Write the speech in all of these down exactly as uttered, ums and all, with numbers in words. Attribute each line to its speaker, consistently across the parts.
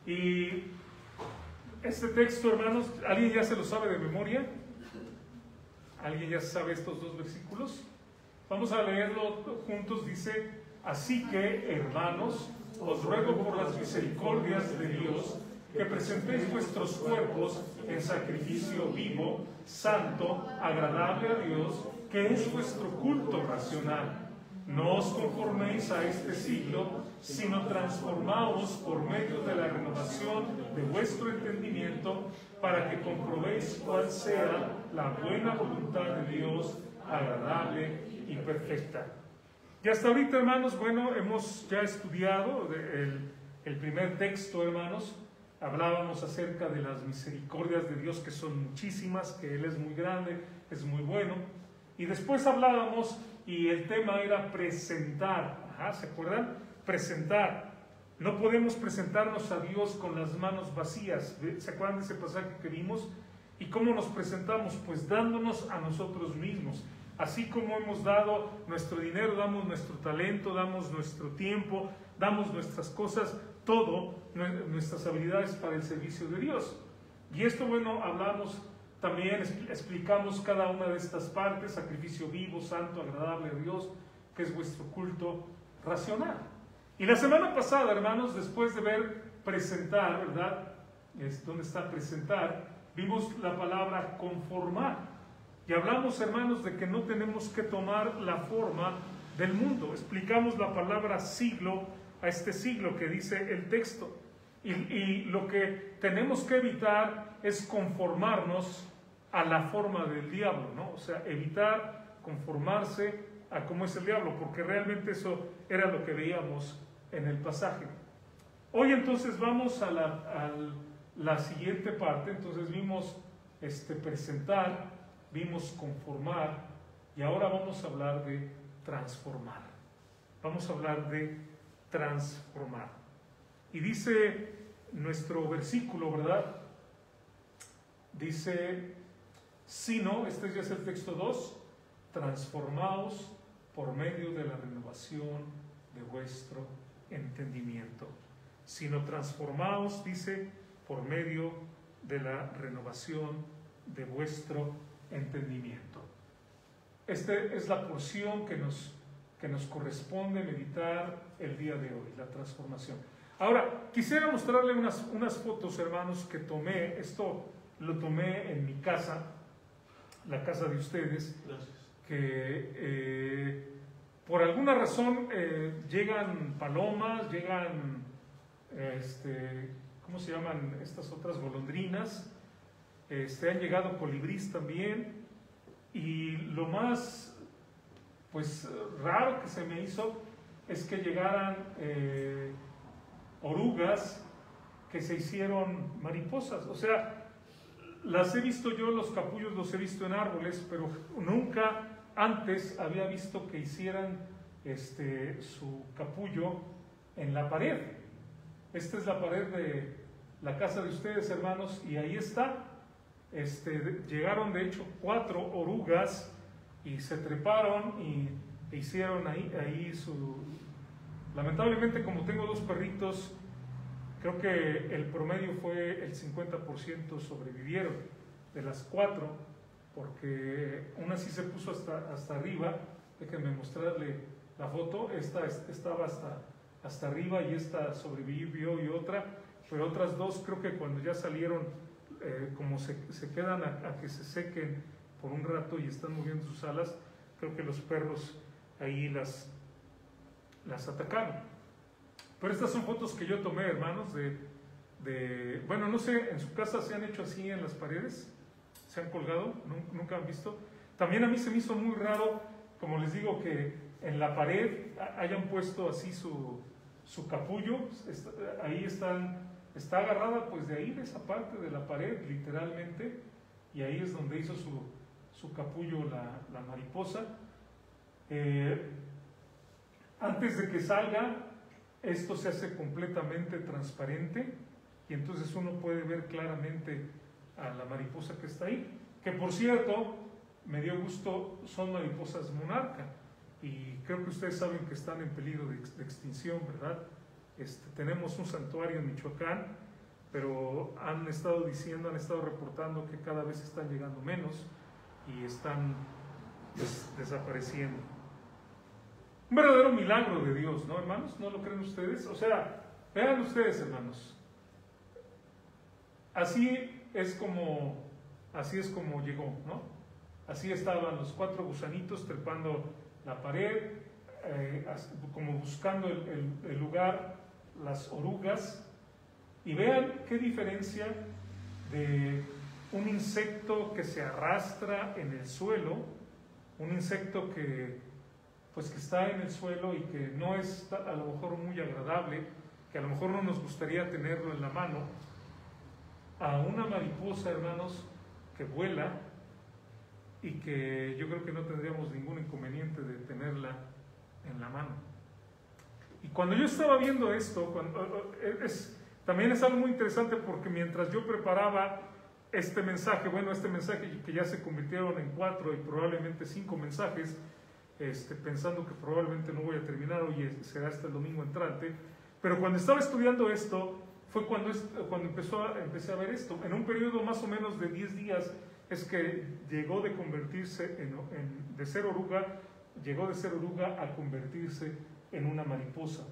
Speaker 1: Y este texto, hermanos, ¿alguien ya se lo sabe de memoria? ¿Alguien ya sabe estos dos versículos? Vamos a leerlo juntos. Dice: así que, hermanos, os ruego por las misericordias de Dios que presentéis vuestros cuerpos en sacrificio vivo, santo, agradable a Dios, que es vuestro culto racional. No os conforméis a este siglo, sino transformaos por medio de la renovación de vuestro entendimiento, para que comprobéis cuál sea la buena voluntad de Dios, agradable y perfecta. Y hasta ahorita, hermanos, bueno, hemos ya estudiado el, el primer texto, hermanos. Hablábamos acerca de las misericordias de Dios, que son muchísimas, que Él es muy grande, es muy bueno. Y después hablábamos, y el tema era presentar. Ajá, ¿se acuerdan? Presentar. No podemos presentarnos a Dios con las manos vacías. ¿Se acuerdan de ese pasaje que vimos? ¿Y cómo nos presentamos? Pues dándonos a nosotros mismos. Así como hemos dado nuestro dinero, damos nuestro talento, damos nuestro tiempo, damos nuestras cosas, todo, nuestras habilidades para el servicio de Dios. Y esto, bueno, hablamos también, explicamos cada una de estas partes: sacrificio vivo, santo, agradable a Dios, que es vuestro culto racional. Y la semana pasada, hermanos, después de ver presentar, ¿verdad? Es donde está presentar, vimos la palabra conformar. Y hablamos, hermanos, de que no tenemos que tomar la forma del mundo. Explicamos la palabra siglo a este siglo que dice el texto. Y, y lo que tenemos que evitar es conformarnos a la forma del diablo, ¿no? O sea, evitar conformarse a cómo es el diablo, porque realmente eso era lo que veíamos en el pasaje. Hoy entonces vamos a la, a la siguiente parte. Entonces vimos este, presentar, vimos conformar, y ahora vamos a hablar de transformar. Vamos a hablar de transformar. Y dice nuestro versículo, ¿verdad? Dice: sino, este ya es el texto dos, transformaos por medio de la renovación de vuestro entendimiento. Sino transformaos, dice, por medio de la renovación de vuestro entendimiento. Esta es la porción que nos, que nos corresponde meditar el día de hoy, la transformación. Ahora, quisiera mostrarle unas, unas fotos, hermanos, que tomé. Esto lo tomé en mi casa, la casa de ustedes.
Speaker 2: Gracias.
Speaker 1: Que eh, por alguna razón eh, llegan palomas, llegan, este, ¿cómo se llaman estas otras golondrinas? Este, han llegado colibrís también, y lo más pues raro que se me hizo es que llegaran eh, orugas que se hicieron mariposas. O sea, las he visto yo, los capullos los he visto en árboles, pero nunca antes había visto que hicieran este, su capullo en la pared. Esta es la pared de la casa de ustedes, hermanos, y ahí está. Este, llegaron de hecho cuatro orugas y se treparon y e hicieron ahí, ahí su... Lamentablemente, como tengo dos perritos, creo que el promedio fue el cincuenta por ciento sobrevivieron de las cuatro, porque una sí se puso hasta, hasta arriba. Déjenme mostrarle la foto. Esta estaba hasta, hasta arriba y esta sobrevivió, y otra, pero otras dos creo que cuando ya salieron, eh, como se, se quedan a, a que se sequen por un rato y están moviendo sus alas, creo que los perros ahí las, las atacaron. Pero estas son fotos que yo tomé, hermanos, de, de, bueno, no sé, en su casa se han hecho así en las paredes, se han colgado, nunca han visto. También a mí se me hizo muy raro, como les digo, que en la pared hayan puesto así su, su capullo. Ahí están, está agarrada pues de ahí, de esa parte de la pared, literalmente, y ahí es donde hizo su, su capullo la, la mariposa. Eh, antes de que salga, esto se hace completamente transparente, y entonces uno puede ver claramente a la mariposa que está ahí, que por cierto, me dio gusto, son mariposas monarca, y creo que ustedes saben que están en peligro de, de extinción, ¿verdad? Este, tenemos un santuario en Michoacán pero han estado diciendo, han estado reportando que cada vez están llegando menos y están des desapareciendo. Un verdadero milagro de Dios, ¿no, hermanos? ¿No lo creen ustedes? O sea, vean ustedes, hermanos. Así es como, así es como llegó, ¿no? Así estaban los cuatro gusanitos trepando la pared, eh, como buscando el, el, el lugar, las orugas. Y vean qué diferencia de un insecto que se arrastra en el suelo, un insecto que, pues, que está en el suelo y que no es a lo mejor muy agradable, que a lo mejor no nos gustaría tenerlo en la mano, a una mariposa, hermanos, que vuela y que yo creo que no tendríamos ningún inconveniente de tenerla en la mano. Y cuando yo estaba viendo esto, cuando, es, también es algo muy interesante porque mientras yo preparaba este mensaje, bueno, este mensaje que ya se convirtieron en cuatro y probablemente cinco mensajes, este, pensando que probablemente no voy a terminar hoy, será hasta el domingo entrante, pero cuando estaba estudiando esto, fue cuando, cuando empezó a, empecé a ver esto. En un periodo más o menos de diez días es que llegó de convertirse en, en, de ser oruga, llegó de ser oruga a convertirse en una mariposa.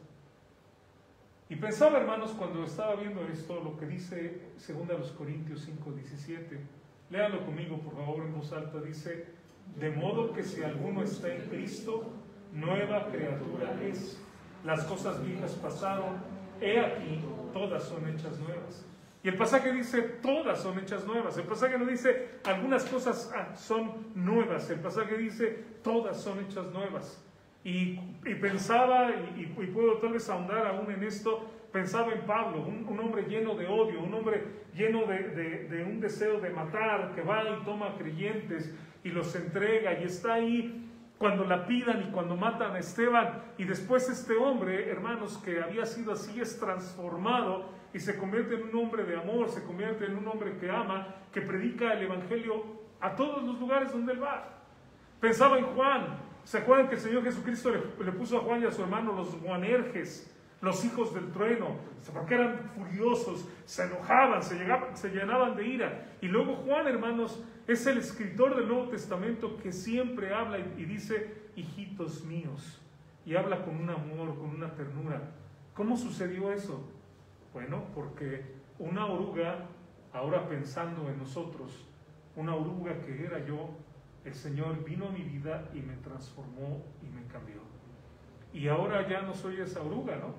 Speaker 1: Y pensaba, hermanos, cuando estaba viendo esto, lo que dice segunda los Corintios cinco diecisiete. Léanlo conmigo, por favor, en voz alta. Dice, de modo que si alguno está en Cristo, nueva criatura es. Las cosas viejas pasaron, he aquí, todas son hechas nuevas. Y el pasaje dice, todas son hechas nuevas. El pasaje no dice, algunas cosas ah, son nuevas. El pasaje dice, todas son hechas nuevas. Y, y pensaba, y, y puedo tal vez ahondar aún en esto, pensaba en Pablo, un, un hombre lleno de odio, un hombre lleno de, de, de un deseo de matar, que va y toma creyentes y los entrega y está ahí cuando la pidan y cuando matan a Esteban. Y después este hombre, hermanos, que había sido así, es transformado y se convierte en un hombre de amor, se convierte en un hombre que ama, que predica el evangelio a todos los lugares donde él va. Pensaba en Juan. ¿Se acuerdan que el Señor Jesucristo le, le puso a Juan y a su hermano los Boanerges, los hijos del trueno? Porque eran furiosos, se enojaban, se, llegaban, se llenaban de ira. Y luego Juan, hermanos, es el escritor del Nuevo Testamento que siempre habla y, y dice, hijitos míos. Y habla con un amor, con una ternura. ¿Cómo sucedió eso? Bueno, porque una oruga, ahora pensando en nosotros, una oruga que era yo, el Señor vino a mi vida y me transformó y me cambió. Y ahora ya no soy esa oruga, ¿no?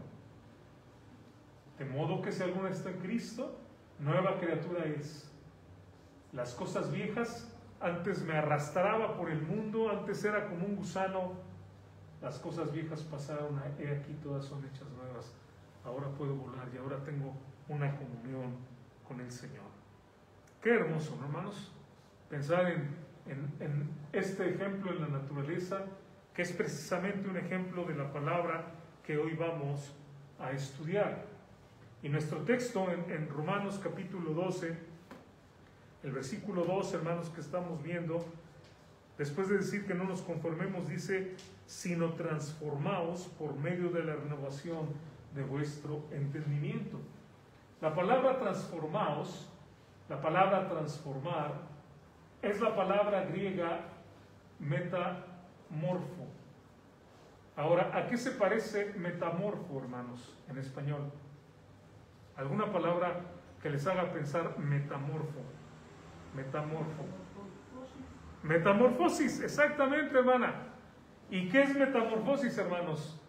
Speaker 1: De modo que si alguno está en Cristo, nueva criatura es. Las cosas viejas, antes me arrastraba por el mundo, antes era como un gusano. Las cosas viejas pasaron, he aquí todas son hechas nuevas. Ahora puedo volar y ahora tengo una comunión con el Señor. Qué hermoso, ¿no, hermanos? Pensar en En, en este ejemplo en la naturaleza, que es precisamente un ejemplo de la palabra que hoy vamos a estudiar. Y nuestro texto en, en Romanos capítulo doce, el versículo dos, hermanos, que estamos viendo, después de decir que no nos conformemos, dice, sino transformaos por medio de la renovación de vuestro entendimiento. La palabra transformaos, la palabra transformar, es la palabra griega metamorfo. Ahora, ¿a qué se parece metamorfo, hermanos, en español? ¿Alguna palabra que les haga pensar metamorfo? Metamorfo. Metamorfosis, exactamente, hermana. ¿Y qué es metamorfosis, hermanos?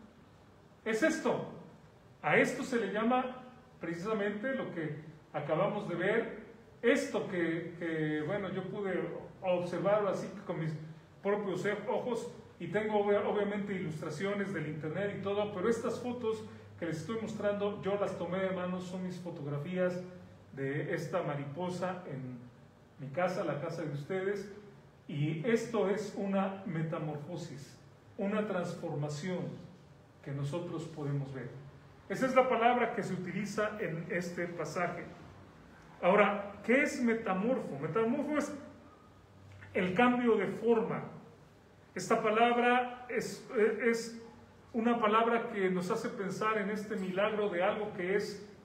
Speaker 1: Es esto. A esto se le llama precisamente lo que acabamos de ver. Esto que, que, bueno, yo pude observarlo así con mis propios ojos y tengo obviamente ilustraciones del internet y todo, pero estas fotos que les estoy mostrando, yo las tomé de manos, son mis fotografías de esta mariposa en mi casa, la casa de ustedes, y esto es una metamorfosis, una transformación que nosotros podemos ver. Esa es la palabra que se utiliza en este pasaje. Ahora, ¿qué es metamorfo? Metamorfo es el cambio de forma. Esta palabra es, es una palabra que nos hace pensar en este milagro de algo que es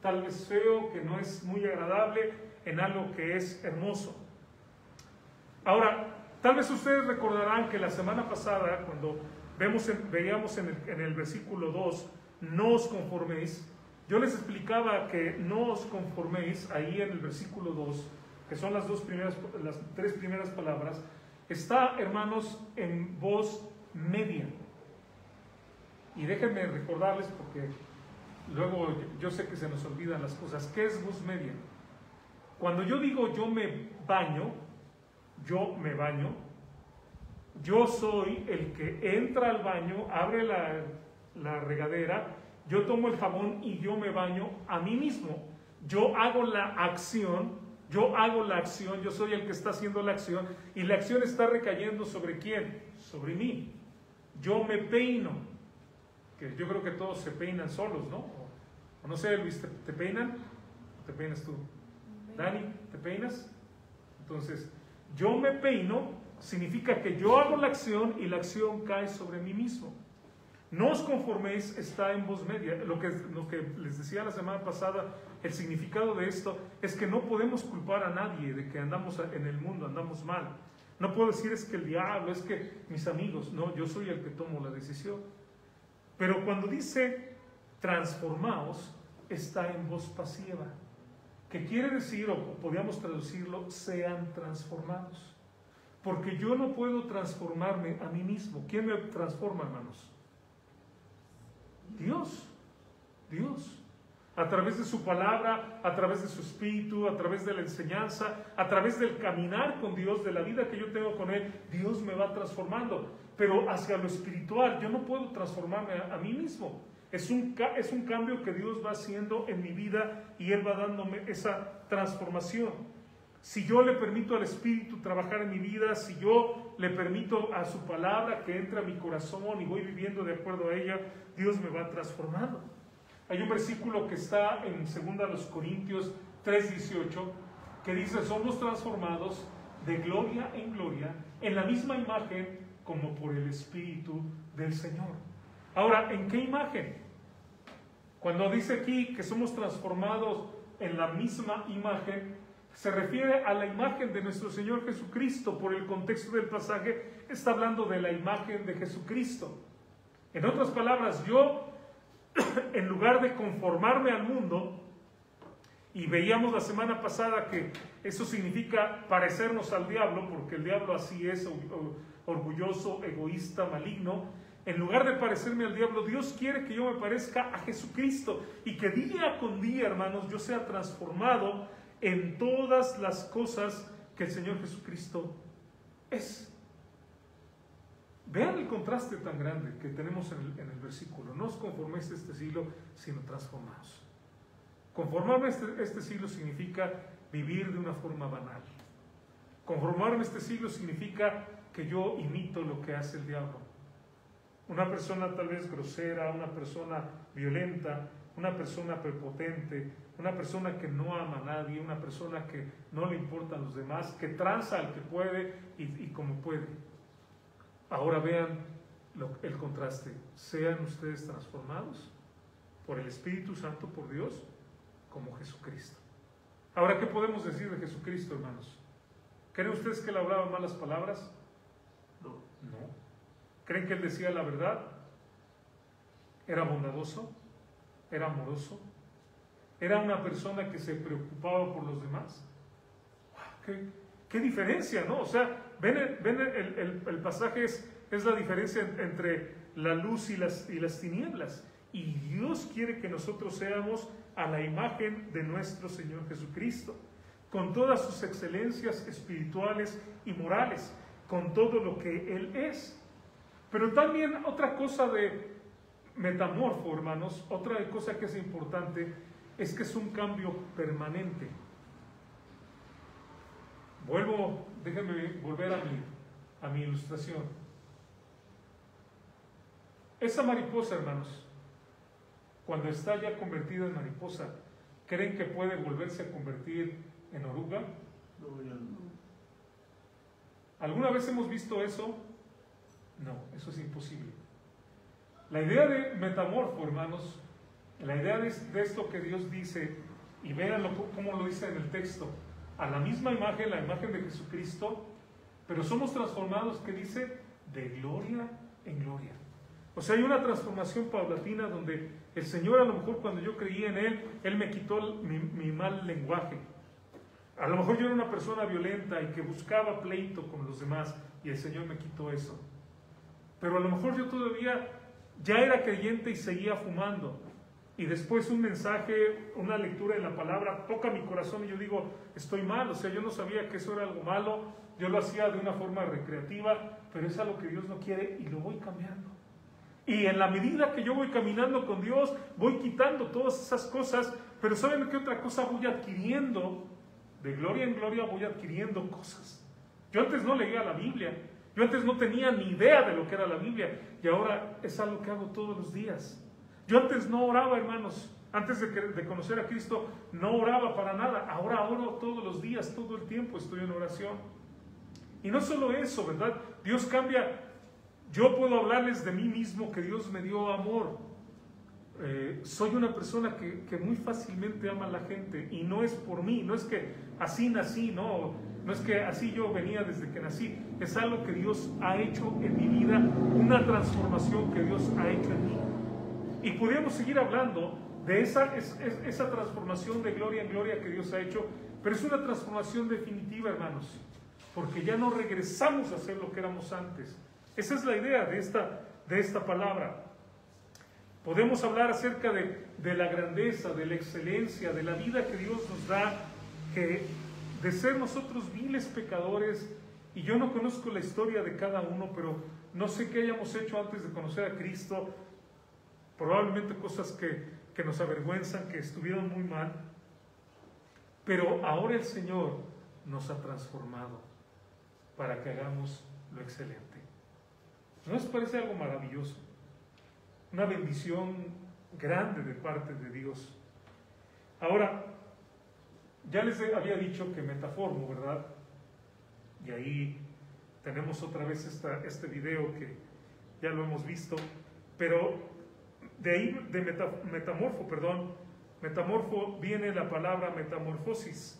Speaker 1: tal vez feo, que no es muy agradable, en algo que es hermoso. Ahora, tal vez ustedes recordarán que la semana pasada, cuando vemos en, veíamos en el, en el versículo dos, no os conforméis, yo les explicaba que no os conforméis, ahí en el versículo dos, que son las dos primeras, las tres primeras palabras, está, hermanos, en voz media. Y déjenme recordarles, porque luego yo sé que se nos olvidan las cosas. ¿Qué es voz media? Cuando yo digo yo me baño, yo me baño, yo soy el que entra al baño, abre la, la regadera, yo tomo el jabón y yo me baño a mí mismo. Yo hago la acción, yo hago la acción, yo soy el que está haciendo la acción, y la acción está recayendo ¿sobre quién? Sobre mí. Yo me peino, que yo creo que todos se peinan solos, ¿no? O, o no sé, Luis, ¿te, te peinan? ¿O te peinas tú? Dani, ¿te peinas? Entonces, yo me peino significa que yo hago la acción y la acción cae sobre mí mismo. No os conforméis está en voz media. Lo que, lo que les decía la semana pasada, el significado de esto es que no podemos culpar a nadie de que andamos en el mundo, andamos mal. No puedo decir es que el diablo, es que mis amigos. No, yo soy el que tomo la decisión. Pero cuando dice transformaos, está en voz pasiva, que quiere decir, o podríamos traducirlo, sean transformados. Porque yo no puedo transformarme a mí mismo. ¿Quién me transforma, hermanos? Dios, Dios, a través de su palabra, a través de su espíritu, a través de la enseñanza, a través del caminar con Dios, de la vida que yo tengo con Él, Dios me va transformando. Pero hacia lo espiritual, yo no puedo transformarme a, a mí mismo. Es un, es un cambio que Dios va haciendo en mi vida y Él va dándome esa transformación. Si yo le permito al Espíritu trabajar en mi vida, si yo le permito a su palabra que entre a mi corazón y voy viviendo de acuerdo a ella, Dios me va transformando. Hay un versículo que está en segunda de los Corintios tres dieciocho que dice, somos transformados de gloria en gloria en la misma imagen como por el Espíritu del Señor. Ahora, ¿en qué imagen? Cuando dice aquí que somos transformados en la misma imagen, se refiere a la imagen de nuestro Señor Jesucristo. Por el contexto del pasaje, está hablando de la imagen de Jesucristo. En otras palabras, yo, en lugar de conformarme al mundo, y veíamos la semana pasada que eso significa parecernos al diablo, porque el diablo así es, orgulloso, egoísta, maligno. En lugar de parecerme al diablo, Dios quiere que yo me parezca a Jesucristo y que día con día, hermanos, yo sea transformado en todas las cosas que el Señor Jesucristo es. Vean el contraste tan grande que tenemos en el, en el versículo. No os conforméis a este siglo, sino transformaos. Conformarme a este, este siglo significa vivir de una forma banal. Conformarme a este siglo significa que yo imito lo que hace el diablo. Una persona tal vez grosera, una persona violenta, una persona prepotente, una persona que no ama a nadie, una persona que no le importan los demás, que tranza al que puede y, y como puede. Ahora vean lo, el contraste. Sean ustedes transformados por el Espíritu Santo, por Dios, como Jesucristo. Ahora, ¿qué podemos decir de Jesucristo, hermanos? ¿Creen ustedes que él hablaba malas palabras? No. No. ¿Creen que él decía la verdad? ¿Era bondadoso? ¿Era amoroso? ¿Era una persona que se preocupaba por los demás? ¿Qué, qué diferencia, ¿no? O sea, ven, ven el, el, el pasaje es, es la diferencia entre la luz y las, y las tinieblas. Y Dios quiere que nosotros seamos a la imagen de nuestro Señor Jesucristo, con todas sus excelencias espirituales y morales, con todo lo que Él es. Pero también otra cosa de metamorfo, hermanos, otra cosa que es importante, es que es un cambio permanente. Vuelvo, déjenme volver a mi, a mi ilustración. Esa mariposa, hermanos, cuando está ya convertida en mariposa, ¿creen que puede volverse a convertir en oruga?
Speaker 2: No, ya no.
Speaker 1: ¿Alguna vez hemos visto eso? No, eso es imposible. La idea de metamorfo, hermanos, La idea de, de esto que Dios dice, y véanlo cómo lo dice en el texto, a la misma imagen, la imagen de Jesucristo, pero somos transformados, que dice, de gloria en gloria. O sea, hay una transformación paulatina donde el Señor, a lo mejor cuando yo creí en Él, Él me quitó mi, mi mal lenguaje. A lo mejor yo era una persona violenta y que buscaba pleito con los demás, y el Señor me quitó eso. Pero a lo mejor yo todavía ya era creyente y seguía fumando. Y después un mensaje, una lectura de la palabra toca mi corazón y yo digo, estoy mal. O sea, yo no sabía que eso era algo malo, yo lo hacía de una forma recreativa, pero es algo que Dios no quiere y lo voy cambiando. Y en la medida que yo voy caminando con Dios, voy quitando todas esas cosas, pero ¿saben qué otra cosa voy adquiriendo? De gloria en gloria voy adquiriendo cosas. Yo antes no leía la Biblia, yo antes no tenía ni idea de lo que era la Biblia, y ahora es algo que hago todos los días. Yo antes no oraba, hermanos, antes de, que, de conocer a Cristo, no oraba para nada, ahora oro todos los días, todo el tiempo estoy en oración. Y no solo eso, ¿verdad? Dios cambia. Yo puedo hablarles de mí mismo, que Dios me dio amor. Eh, soy una persona que, que muy fácilmente ama a la gente, y no es por mí, no es que así nací, no, no es que así yo venía desde que nací, es algo que Dios ha hecho en mi vida, una transformación que Dios ha hecho en mí. Y podríamos seguir hablando de esa, es, es, esa transformación de gloria en gloria que Dios ha hecho, pero es una transformación definitiva, hermanos, porque ya no regresamos a ser lo que éramos antes. Esa es la idea de esta, de esta palabra. Podemos hablar acerca de, de la grandeza, de la excelencia, de la vida que Dios nos da, que de ser nosotros viles pecadores, y yo no conozco la historia de cada uno, pero no sé qué hayamos hecho antes de conocer a Cristo, probablemente cosas que, que nos avergüenzan, que estuvieron muy mal, pero ahora el Señor nos ha transformado para que hagamos lo excelente. ¿No les parece algo maravilloso? Una bendición grande de parte de Dios. Ahora, ya les había dicho que Metaformo, ¿verdad? Y ahí tenemos otra vez esta, este video que ya lo hemos visto, pero de ahí, de meta, metamorfo, perdón, metamorfo viene la palabra metamorfosis.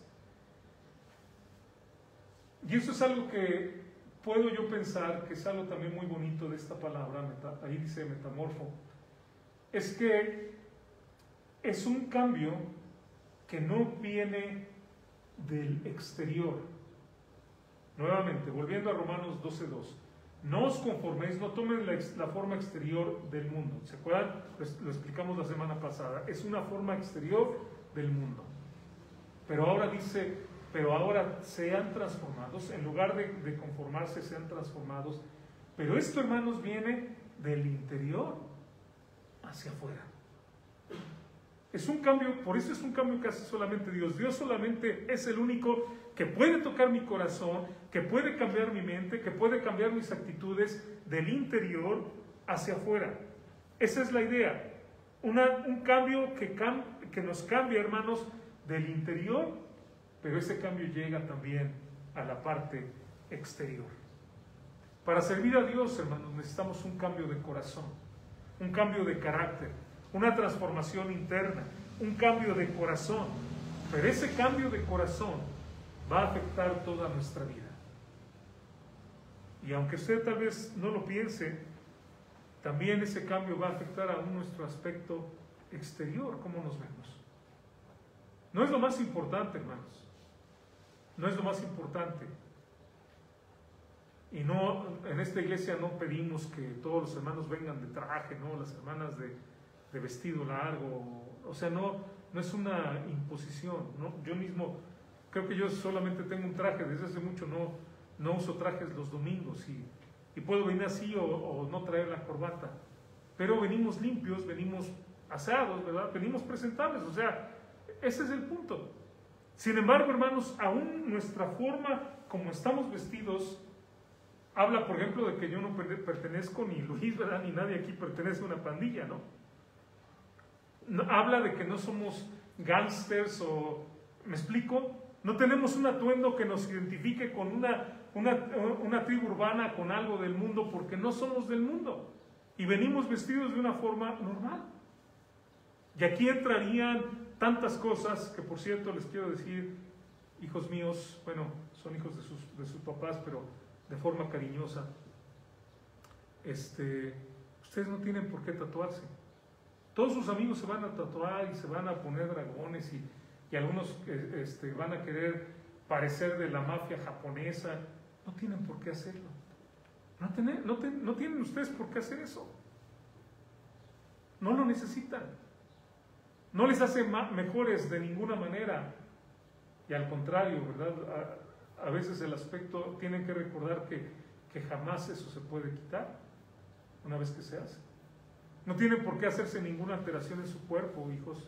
Speaker 1: Y eso es algo que puedo yo pensar que es algo también muy bonito de esta palabra, meta, ahí dice metamorfo, es que es un cambio que no viene del exterior. Nuevamente, volviendo a Romanos doce dos, no os conforméis, no tomen la, la forma exterior del mundo. ¿Se acuerdan? Pues lo explicamos la semana pasada. Es una forma exterior del mundo. Pero ahora dice, pero ahora sean transformados, en lugar de, de conformarse, sean transformados. Pero esto, hermanos, viene del interior hacia afuera. Es un cambio, por eso es un cambio que hace solamente Dios. Dios solamente es el único que puede tocar mi corazón, que puede cambiar mi mente, que puede cambiar mis actitudes del interior hacia afuera. Esa es la idea. Una, un cambio que, cam, que nos cambia, hermanos, del interior, pero ese cambio llega también a la parte exterior. Para servir a Dios, hermanos, necesitamos un cambio de corazón, un cambio de carácter, una transformación interna, un cambio de corazón. Pero ese cambio de corazón va a afectar toda nuestra vida. Y aunque usted tal vez no lo piense, también ese cambio va a afectar aún nuestro aspecto exterior, cómo nos vemos. No es lo más importante, hermanos. No es lo más importante. Y no, en esta iglesia no pedimos que todos los hermanos vengan de traje, ¿no? Las hermanas de, de vestido largo. O sea, no, no es una imposición, ¿no? Yo mismo, creo que yo solamente tengo un traje, desde hace mucho no, no uso trajes los domingos y, y puedo venir así o, o no traer la corbata. Pero venimos limpios, venimos aseados, ¿verdad? Venimos presentables, o sea, ese es el punto. Sin embargo, hermanos, aún nuestra forma como estamos vestidos habla, por ejemplo, de que yo no pertenezco, ni Luis, ¿verdad? Ni nadie aquí pertenece a una pandilla, ¿no? No, habla de que no somos gángsters o, ¿me explico? No tenemos un atuendo que nos identifique con una, una, una tribu urbana, con algo del mundo, porque no somos del mundo y venimos vestidos de una forma normal. Y aquí entrarían tantas cosas que, por cierto, les quiero decir, hijos míos, bueno, son hijos de sus, de sus papás, pero de forma cariñosa, este, ustedes no tienen por qué tatuarse. Todos sus amigos se van a tatuar y se van a poner dragones y, y algunos este, van a querer parecer de la mafia japonesa. No tienen por qué hacerlo. No, tener, no, ten, no tienen ustedes por qué hacer eso. No lo necesitan. No les hace mejores de ninguna manera. Y al contrario, ¿verdad? A, a veces el aspecto, tienen que recordar que, que jamás eso se puede quitar una vez que se hace. No tienen por qué hacerse ninguna alteración en su cuerpo, hijos.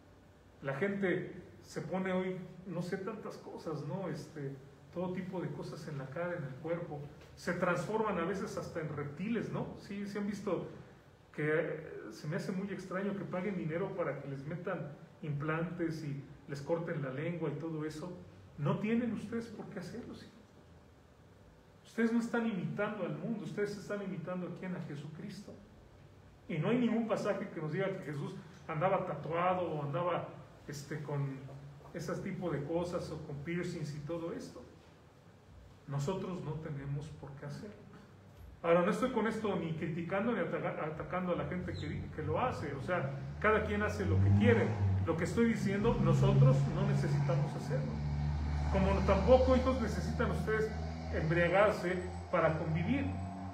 Speaker 1: La gente se pone hoy, no sé, tantas cosas, ¿no? Este, todo tipo de cosas en la cara, en el cuerpo. Se transforman a veces hasta en reptiles, ¿no? Sí, sí han visto que se me hace muy extraño que paguen dinero para que les metan implantes y les corten la lengua y todo eso. No tienen ustedes por qué hacerlo, ¿sí? Ustedes no están imitando al mundo, ustedes están imitando a quién, a Jesucristo. Y no hay ningún pasaje que nos diga que Jesús andaba tatuado o andaba este, con ese tipo de cosas o con piercings y todo esto. Nosotros no tenemos por qué hacerlo. Ahora, no estoy con esto ni criticando ni atacando a la gente que, que lo hace. O sea, cada quien hace lo que quiere. Lo que estoy diciendo, nosotros no necesitamos hacerlo. Como tampoco, hijos, necesitan ustedes embriagarse para convivir.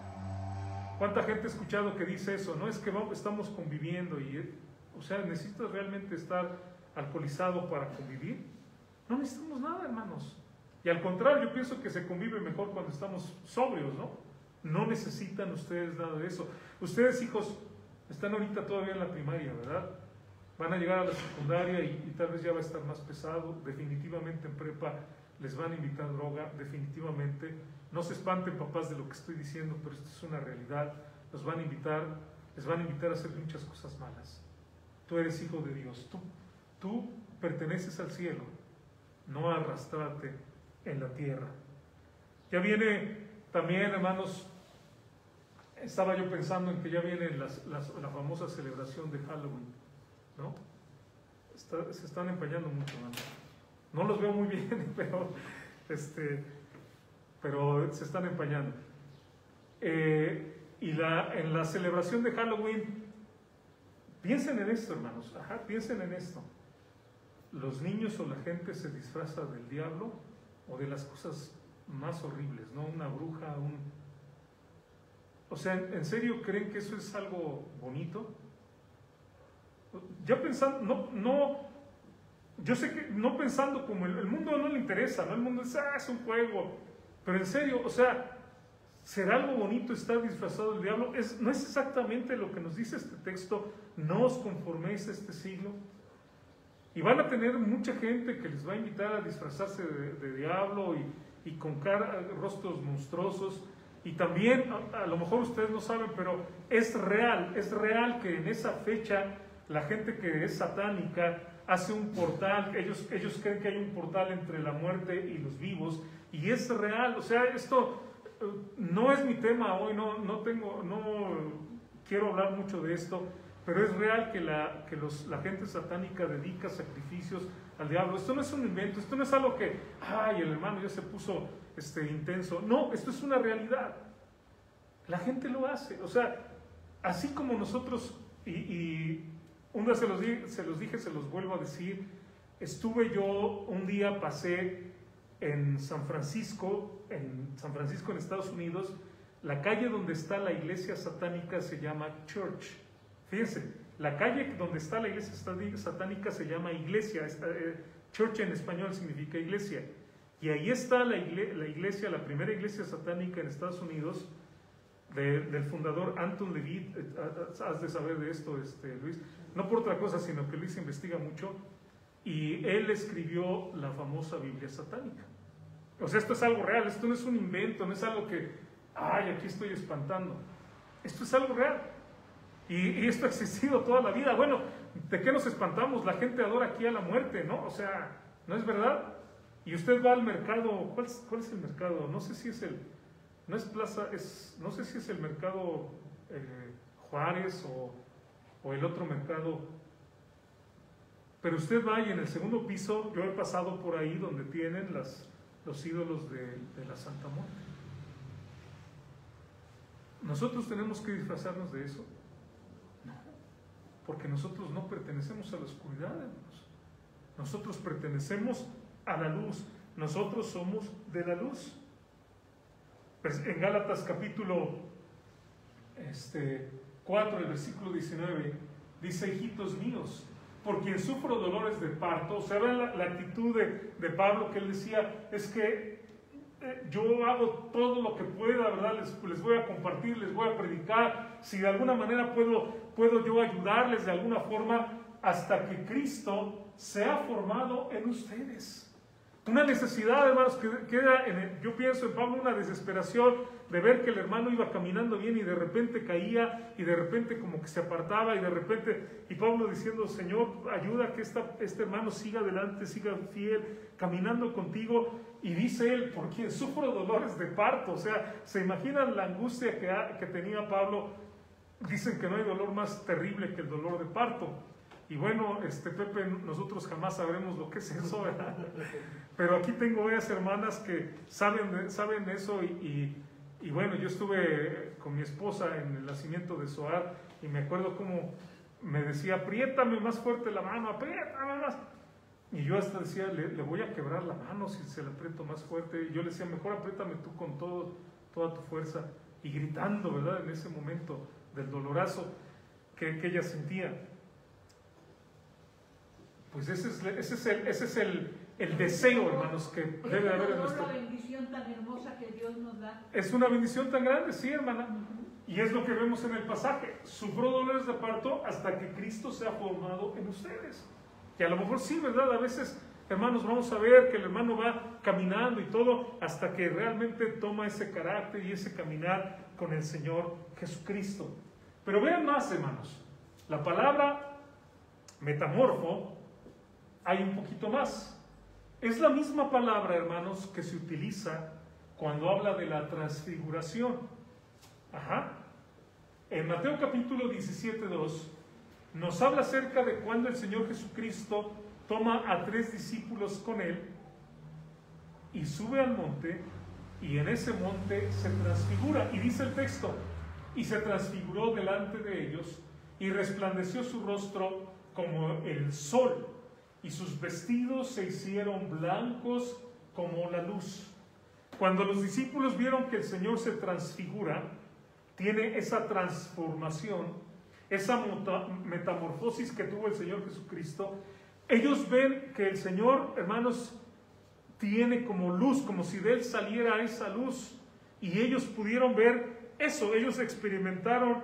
Speaker 1: ¿Cuánta gente ha escuchado que dice eso? No es que vamos, estamos conviviendo y, o sea, ¿necesitas realmente estar alcoholizado para convivir? No necesitamos nada, hermanos. Y al contrario, yo pienso que se convive mejor cuando estamos sobrios, ¿no? No necesitan ustedes nada de eso. Ustedes, hijos, están ahorita todavía en la primaria, ¿verdad? Van a llegar a la secundaria y, y tal vez ya va a estar más pesado. Definitivamente en prepa les van a invitar droga, definitivamente. No se espanten, papás, de lo que estoy diciendo, pero esto es una realidad. Los van a invitar, les van a invitar a hacer muchas cosas malas. Tú eres hijo de Dios, tú, tú perteneces al cielo, no a arrastrarte en la tierra. Ya viene también, hermanos, estaba yo pensando en que ya viene las, las, la famosa celebración de Halloween, ¿no? Está, se están empañando mucho, hermanos. No los veo muy bien, pero, este, pero se están empañando. Eh, y la, en la celebración de Halloween, piensen en esto, hermanos, ajá, piensen en esto. Los niños o la gente se disfraza del diablo o de las cosas más horribles, ¿no? Una bruja, un... O sea, ¿en serio creen que eso es algo bonito? Ya pensando, no, no, yo sé que no pensando como el, el mundo no le interesa, ¿no? El mundo dice, ah, es un juego, pero en serio, o sea, ¿será algo bonito estar disfrazado del diablo? Es, ¿no es exactamente lo que nos dice este texto? No os conforméis a este siglo. Y van a tener mucha gente que les va a invitar a disfrazarse de, de diablo y, y con cara, rostros monstruosos. Y también, a, a lo mejor ustedes no saben, pero es real, es real que en esa fecha la gente que es satánica hace un portal, ellos, ellos creen que hay un portal entre la muerte y los vivos, y es real. O sea, esto eh, no es mi tema hoy, no, no tengo, no quiero hablar mucho de esto, pero es real que la, que los, la gente satánica dedica sacrificios al diablo. Esto no es un invento, esto no es algo que, ay, el hermano ya se puso este, intenso. No, esto es una realidad. La gente lo hace. O sea, así como nosotros, y, y un día se los, di, se los dije, se los vuelvo a decir, estuve yo, un día pasé en San Francisco, en San Francisco en Estados Unidos, la calle donde está la iglesia satánica se llama Church. Fíjense, la calle donde está la iglesia satánica se llama iglesia, church en español significa iglesia, y ahí está la iglesia, la, iglesia, la primera iglesia satánica en Estados Unidos, de, del fundador Anton LaVey. Has de saber de esto, este, Luis, no por otra cosa, sino que Luis investiga mucho, y él escribió la famosa Biblia satánica. O sea, esto es algo real, esto no es un invento, no es algo que, ay, aquí estoy espantando, esto es algo real. Y, y esto ha existido toda la vida. Bueno, ¿de qué nos espantamos? La gente adora aquí a la muerte, ¿no? O sea, ¿no es verdad? Y usted va al mercado, ¿cuál es, cuál es el mercado? No sé si es el, no es Plaza, es, no sé si es el mercado eh, Juárez o, o el otro mercado, Pero usted va y en el segundo piso, yo he pasado por ahí donde tienen las, los ídolos de, de la Santa Muerte. ¿Nosotros tenemos que disfrazarnos de eso? No, porque nosotros no pertenecemos a la oscuridad, hermanos. Nosotros pertenecemos a la luz. Nosotros somos de la luz. Pues en Gálatas capítulo este, cuatro, el versículo diecinueve, dice: hijitos míos, por quien sufro dolores de parto. O sea, vean la, la actitud de, de Pablo, que él decía, es que eh, yo hago todo lo que pueda, ¿verdad? Les, les voy a compartir, les voy a predicar, si de alguna manera puedo, puedo yo ayudarles de alguna forma, hasta que Cristo sea formado en ustedes. Una necesidad, hermanos, que queda en el, yo pienso en Pablo, una desesperación de ver que el hermano iba caminando bien y de repente caía y de repente como que se apartaba y de repente, y Pablo diciendo: Señor, ayuda a que esta, este hermano siga adelante, siga fiel, caminando contigo. Y dice él: por quien sufro dolores de parto. O sea, ¿se imaginan la angustia que, ha, que tenía Pablo? Dicen que no hay dolor más terrible que el dolor de parto. Y bueno, este Pepe, nosotros jamás sabremos lo que es eso, ¿verdad? Pero aquí tengo varias hermanas que saben, saben eso y, y, y bueno, yo estuve con mi esposa en el nacimiento de Zohar y me acuerdo cómo me decía: apriétame más fuerte la mano, apriétame más. Y yo hasta decía: le, le voy a quebrar la mano si se la aprieto más fuerte. Y yo le decía: mejor apriétame tú con todo, toda tu fuerza. Y gritando, ¿verdad? En ese momento del dolorazo que, que ella sentía. Pues ese es, ese es, el, ese es el, el deseo, hermanos, que debe haber en nuestra...
Speaker 2: Es una bendición tan hermosa que Dios nos da.
Speaker 1: Es una bendición tan grande, sí, hermana. Y es lo que vemos en el pasaje. Sufrió dolores de parto hasta que Cristo se ha formado en ustedes. Y a lo mejor sí, ¿verdad? A veces, hermanos, vamos a ver que el hermano va caminando y todo hasta que realmente toma ese carácter y ese caminar con el Señor Jesucristo. Pero vean más, hermanos. La palabra metamorfo, hay un poquito más. Es la misma palabra, hermanos, que se utiliza cuando habla de la transfiguración. Ajá. En Mateo capítulo diecisiete, dos, nos habla acerca de cuando el Señor Jesucristo toma a tres discípulos con él y sube al monte, y en ese monte se transfigura. Y dice el texto: y se transfiguró delante de ellos, y resplandeció su rostro como el sol, y sus vestidos se hicieron blancos como la luz. Cuando los discípulos vieron que el Señor se transfigura, tiene esa transformación, esa metamorfosis que tuvo el Señor Jesucristo, ellos ven que el Señor, hermanos, tiene como luz, como si de él saliera esa luz, y ellos pudieron ver eso, ellos experimentaron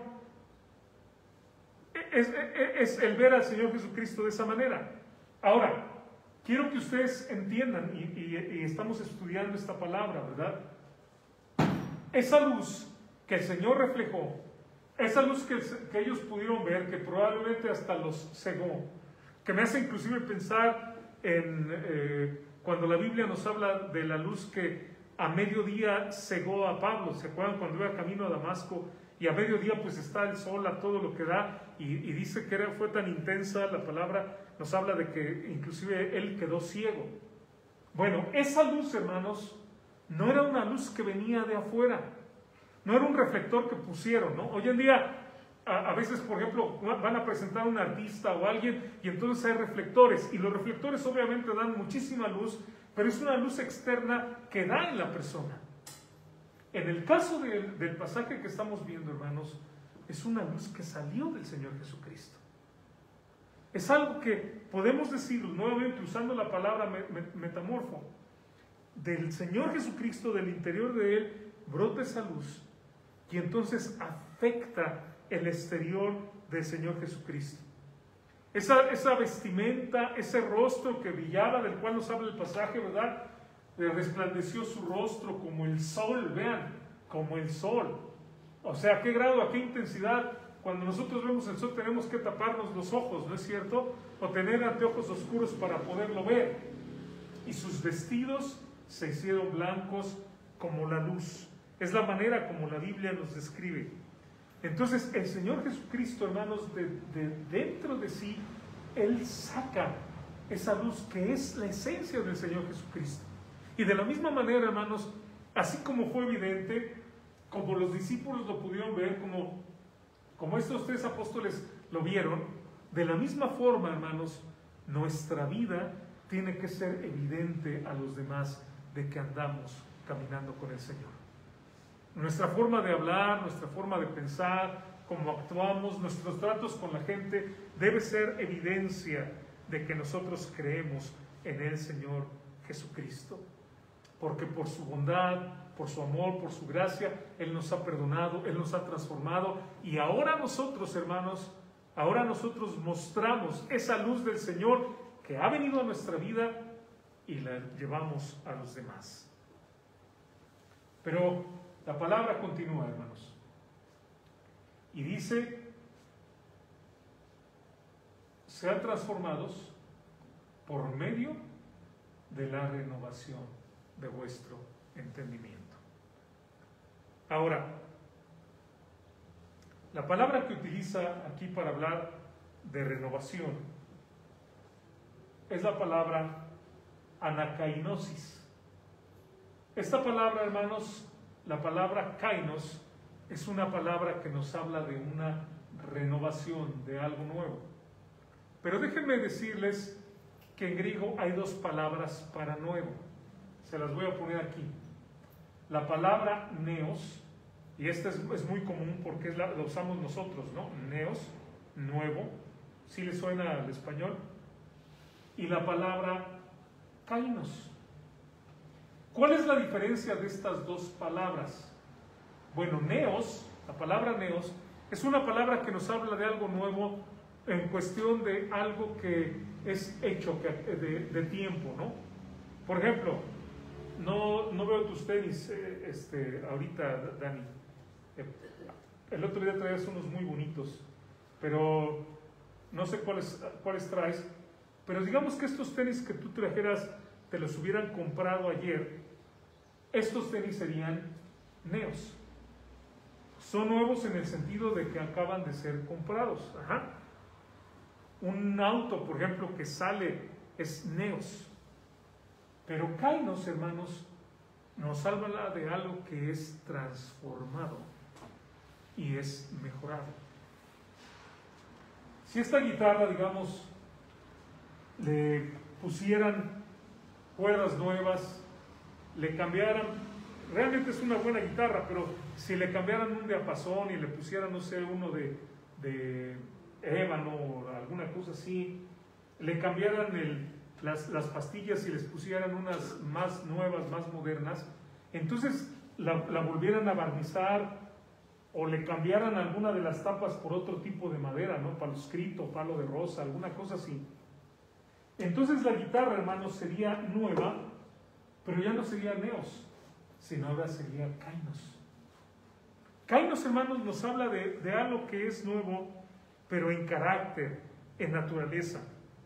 Speaker 1: es, es, es el ver al Señor Jesucristo de esa manera. Ahora, quiero que ustedes entiendan, y, y, y estamos estudiando esta palabra, ¿verdad? Esa luz que el Señor reflejó, esa luz que, que ellos pudieron ver, que probablemente hasta los cegó, que me hace inclusive pensar en eh, cuando la Biblia nos habla de la luz que a mediodía cegó a Pablo. ¿Se acuerdan cuando iba camino a Damasco? Y a mediodía pues está el sol a todo lo que da, y, y dice que era, fue tan intensa la palabra, nos habla de que inclusive él quedó ciego. Bueno, esa luz, hermanos, no era una luz que venía de afuera, no era un reflector que pusieron, ¿no? Hoy en día, a, a veces, por ejemplo, van a presentar a un artista o alguien y entonces hay reflectores, y los reflectores obviamente dan muchísima luz, pero es una luz externa que da en la persona. En el caso de, del pasaje que estamos viendo, hermanos, es una luz que salió del Señor Jesucristo. Es algo que podemos decir nuevamente usando la palabra metamorfo. Del Señor Jesucristo, del interior de él, brota esa luz y entonces afecta el exterior del Señor Jesucristo. Esa, esa vestimenta, ese rostro que brillaba, del cual nos habla el pasaje, ¿verdad? Le resplandeció su rostro como el sol, vean, como el sol. O sea, ¿a qué grado, a qué intensidad? Cuando nosotros vemos el sol tenemos que taparnos los ojos, ¿no es cierto? O tener anteojos oscuros para poderlo ver. Y sus vestidos se hicieron blancos como la luz. Es la manera como la Biblia nos describe. Entonces, el Señor Jesucristo, hermanos, de, de dentro de sí, Él saca esa luz que es la esencia del Señor Jesucristo. Y de la misma manera, hermanos, así como fue evidente, como los discípulos lo pudieron ver, como, como estos tres apóstoles lo vieron, de la misma forma, hermanos, nuestra vida tiene que ser evidente a los demás de que andamos caminando con el Señor. Nuestra forma de hablar, nuestra forma de pensar, cómo actuamos, nuestros tratos con la gente, debe ser evidencia de que nosotros creemos en el Señor Jesucristo. Porque por su bondad, por su amor, por su gracia, Él nos ha perdonado, Él nos ha transformado. Y ahora nosotros, hermanos, ahora nosotros mostramos esa luz del Señor que ha venido a nuestra vida y la llevamos a los demás. Pero la palabra continúa, hermanos. Y dice, sean transformados por medio de la renovación de vuestro entendimiento. Ahora, la palabra que utiliza aquí para hablar de renovación es la palabra anakainosis. Esta palabra, hermanos, la palabra kainos, es una palabra que nos habla de una renovación, de algo nuevo. Pero déjenme decirles que en griego hay dos palabras para nuevo. Se las voy a poner aquí. La palabra neos, y esta es, es muy común porque es la, la usamos nosotros, ¿no? Neos, nuevo, ¿sí le suena al español? Y la palabra kainos. ¿Cuál es la diferencia de estas dos palabras? Bueno, neos, la palabra neos, es una palabra que nos habla de algo nuevo en cuestión de algo que es hecho que, de, de tiempo, ¿no? Por ejemplo, no, no veo tus tenis eh, este, ahorita, Dani. Eh, el otro día traías unos muy bonitos, pero no sé cuáles, cuáles traes. Pero digamos que estos tenis que tú trajeras te los hubieran comprado ayer, estos tenis serían neos. Son nuevos en el sentido de que acaban de ser comprados. Ajá. Un auto, por ejemplo, que sale es neos. Pero kainos, hermanos, nos habla de algo que es transformado y es mejorado. Si esta guitarra, digamos, le pusieran cuerdas nuevas, le cambiaran, realmente es una buena guitarra, pero si le cambiaran un diapasón y le pusieran, no sé, uno de, de ébano o alguna cosa así, le cambiaran el, las, las pastillas y les pusieran unas más nuevas, más modernas, entonces la, la volvieran a barnizar o le cambiaran alguna de las tapas por otro tipo de madera, ¿no? Palo escrito, palo de rosa, alguna cosa así. Entonces la guitarra, hermanos, sería nueva, pero ya no sería neos, sino ahora sería kainos. Kainos, hermanos, nos habla de, de algo que es nuevo, pero en carácter, en naturaleza.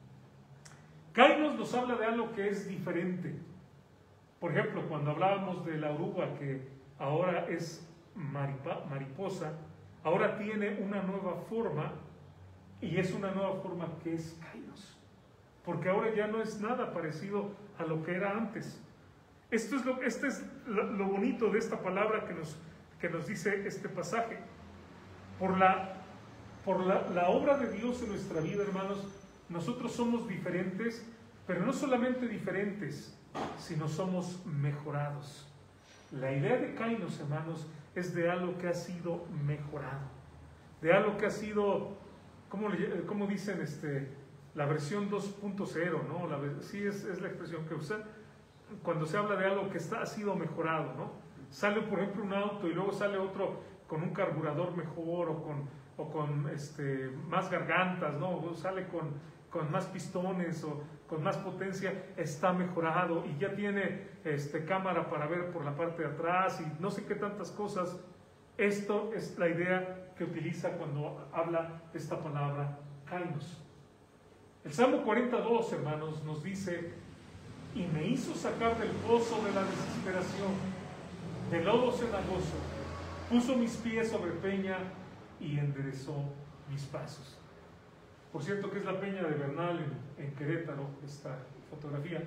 Speaker 1: Kainos nos habla de algo que es diferente. Por ejemplo, cuando hablábamos de la oruga, que ahora es maripa, mariposa, ahora tiene una nueva forma, y es una nueva forma que es kainos. Porque ahora ya no es nada parecido a lo que era antes. Esto es lo, este es lo, lo bonito de esta palabra que nos, que nos dice este pasaje. Por, la, por la, la obra de Dios en nuestra vida, hermanos, nosotros somos diferentes, pero no solamente diferentes, sino somos mejorados. La idea de kainos, hermanos, es de algo que ha sido mejorado, de algo que ha sido, ¿cómo, le, cómo dicen este? La versión dos punto cero, ¿no? La, sí es, es la expresión que usan cuando se habla de algo que está, ha sido mejorado, ¿no? Sale, por ejemplo, un auto y luego sale otro con un carburador mejor o con, o con este, más gargantas, ¿no? O sale con, con más pistones o con más potencia, está mejorado y ya tiene este, cámara para ver por la parte de atrás y no sé qué tantas cosas. Esto es la idea que utiliza cuando habla esta palabra kainos. El Salmo cuarenta y dos, hermanos, nos dice: y me hizo sacar del pozo de la desesperación, del lodo cenagoso, puso mis pies sobre peña y enderezó mis pasos. Por cierto que es la Peña de Bernal en, en Querétaro, esta fotografía.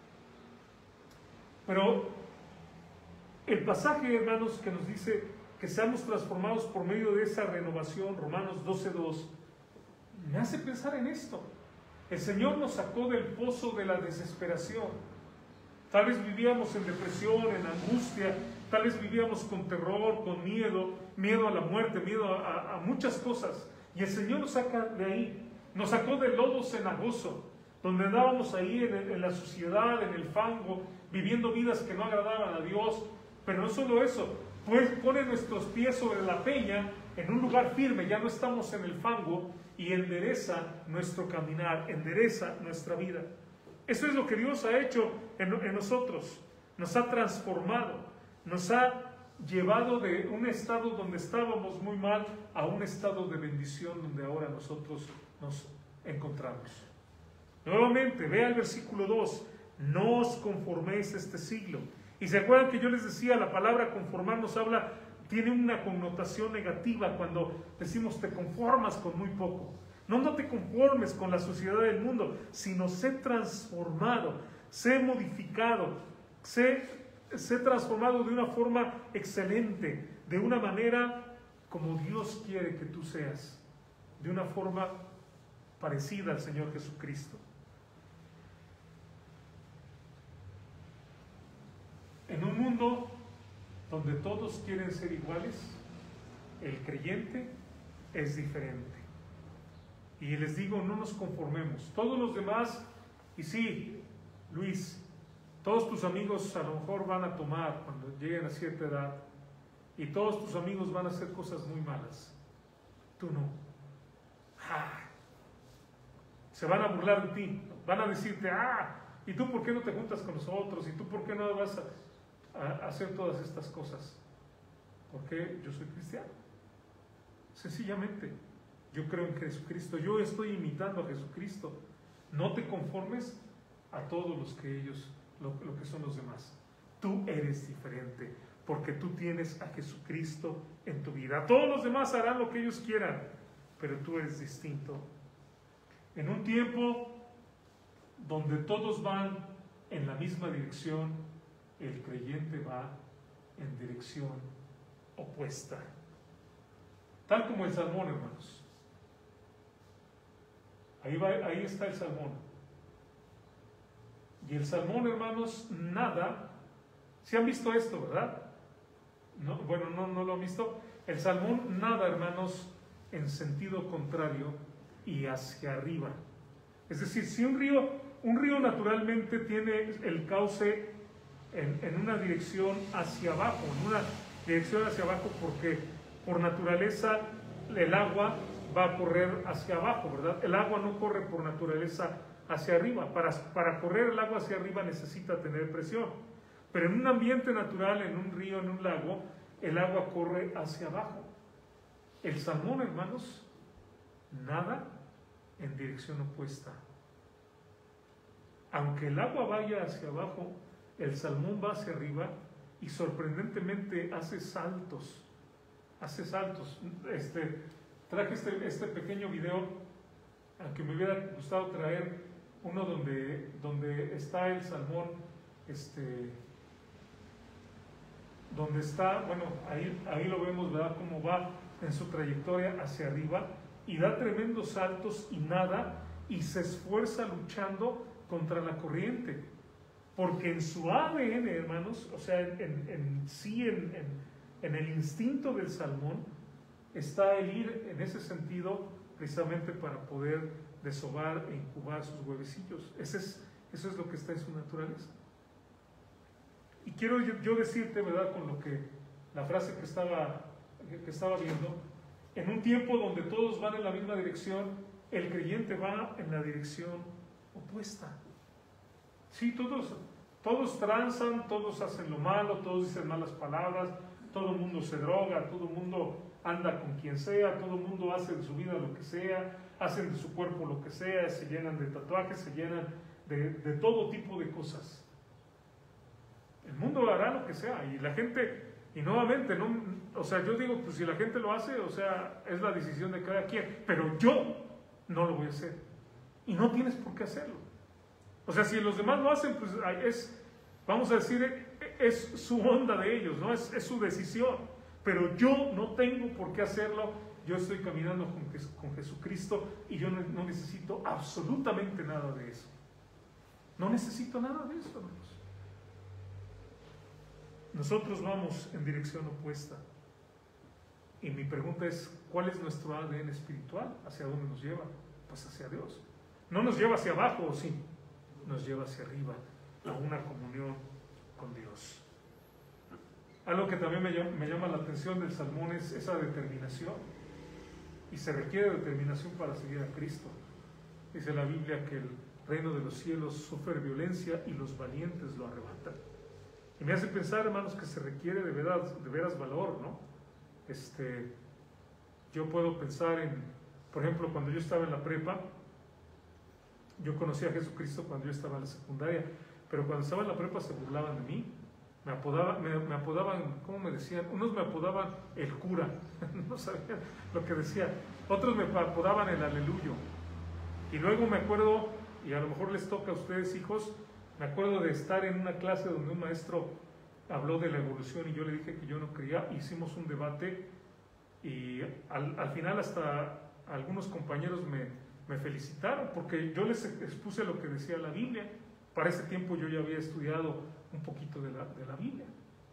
Speaker 1: Pero el pasaje, hermanos, que nos dice que seamos transformados por medio de esa renovación, Romanos doce dos, me hace pensar en esto. El Señor nos sacó del pozo de la desesperación. Tal vez vivíamos en depresión, en angustia, tal vez vivíamos con terror, con miedo, miedo a la muerte, miedo a, a, a muchas cosas. Y el Señor nos saca de ahí, nos sacó del lodo cenagoso, donde andábamos ahí en, el, en la suciedad, en el fango, viviendo vidas que no agradaban a Dios. Pero no solo eso, pues pone nuestros pies sobre la peña, en un lugar firme, ya no estamos en el fango, y endereza nuestro caminar, endereza nuestra vida. Eso es lo que Dios ha hecho en, en nosotros. Nos ha transformado, nos ha llevado de un estado donde estábamos muy mal a un estado de bendición donde ahora nosotros nos encontramos. Nuevamente, vea el versículo dos, no os conforméis a este siglo. Y se acuerdan que yo les decía, la palabra conformar nos habla, tiene una connotación negativa cuando decimos te conformas con muy poco. No, no te conformes con la sociedad del mundo, sino sé transformado, sé modificado, sé, sé transformado de una forma excelente, de una manera como Dios quiere que tú seas, de una forma parecida al Señor Jesucristo. En un mundo donde todos quieren ser iguales, el creyente es diferente. Y les digo, no nos conformemos. Todos los demás, y sí, Luis, todos tus amigos a lo mejor van a tomar cuando lleguen a cierta edad, y todos tus amigos van a hacer cosas muy malas. Tú no. Ah, se van a burlar de ti, van a decirte, ah, ¿y tú por qué no te juntas con nosotros? ¿Y tú por qué no vas a... a hacer todas estas cosas? Porque yo soy cristiano. Sencillamente, yo creo en Jesucristo, yo estoy imitando a Jesucristo. No te conformes a todos los que ellos, lo, lo que son los demás. Tú eres diferente, porque tú tienes a Jesucristo en tu vida. Todos los demás harán lo que ellos quieran, pero tú eres distinto. En un tiempo donde todos van en la misma dirección, el creyente va en dirección opuesta. Tal como el salmón, hermanos. Ahí, va, ahí está el salmón. Y el salmón, hermanos, nada. ¿Sí han visto esto, verdad? No, bueno, no, no lo han visto. El salmón nada, hermanos, en sentido contrario y hacia arriba. Es decir, si un río, un río naturalmente tiene el cauce En, en una dirección hacia abajo, en una dirección hacia abajo porque por naturaleza el agua va a correr hacia abajo, ¿verdad? El agua no corre por naturaleza hacia arriba. Para, para correr el agua hacia arriba necesita tener presión. Pero en un ambiente natural, en un río, en un lago, el agua corre hacia abajo. El salmón, hermanos, nada en dirección opuesta. Aunque el agua vaya hacia abajo, el salmón va hacia arriba y sorprendentemente hace saltos, hace saltos. Este, traje este, este pequeño video, aunque me hubiera gustado traer uno donde, donde está el salmón, este, donde está, bueno, ahí, ahí lo vemos, ¿verdad? Cómo va en su trayectoria hacia arriba y da tremendos saltos y nada y se esfuerza luchando contra la corriente. Porque en su A D N, hermanos, o sea, en, en sí, en, en, en el instinto del salmón, está el ir en ese sentido precisamente para poder desovar e incubar sus huevecillos. Ese es, eso es lo que está en su naturaleza. Y quiero yo, yo decirte, ¿verdad?, con lo que la frase que estaba, que estaba viendo, en un tiempo donde todos van en la misma dirección, el creyente va en la dirección opuesta. Sí, todos, todos transan, todos hacen lo malo, todos dicen malas palabras, todo el mundo se droga, todo el mundo anda con quien sea, todo el mundo hace de su vida lo que sea, hacen de su cuerpo lo que sea, se llenan de tatuajes, se llenan de, de todo tipo de cosas. El mundo hará lo que sea y la gente, y nuevamente, no, o sea, yo digo, pues si la gente lo hace, o sea, es la decisión de cada quien, pero yo, no lo voy a hacer. Y no tienes por qué hacerlo. O sea, si los demás lo hacen, pues es, vamos a decir, es su onda de ellos, ¿no? Es, es su decisión. Pero yo no tengo por qué hacerlo. Yo estoy caminando con, con Jesucristo y yo no, no necesito absolutamente nada de eso. No necesito nada de eso, hermanos. Nosotros vamos en dirección opuesta. Y mi pregunta es, ¿cuál es nuestro A D N espiritual? ¿Hacia dónde nos lleva? Pues hacia Dios. No nos lleva hacia abajo, ¿o sí? Nos lleva hacia arriba, a una comunión con Dios. Algo que también me llama, me llama la atención del Salmón es esa determinación. Y se requiere determinación para seguir a Cristo. Dice la Biblia que el reino de los cielos sufre violencia y los valientes lo arrebatan. Y me hace pensar, hermanos, que se requiere de veras, de veras valor, ¿no? Este, yo puedo pensar en, por ejemplo, cuando yo estaba en la prepa, yo conocí a Jesucristo cuando yo estaba en la secundaria, pero cuando estaba en la prepa se burlaban de mí, me apodaban, me, me apodaban, ¿cómo me decían? Unos me apodaban el cura, no sabían lo que decía, otros me apodaban el aleluyo, y luego me acuerdo, y a lo mejor les toca a ustedes hijos, me acuerdo de estar en una clase donde un maestro habló de la evolución y yo le dije que yo no creía, hicimos un debate y al, al final hasta algunos compañeros me, me felicitaron porque yo les expuse lo que decía la Biblia. Para ese tiempo yo ya había estudiado un poquito de la, de la Biblia.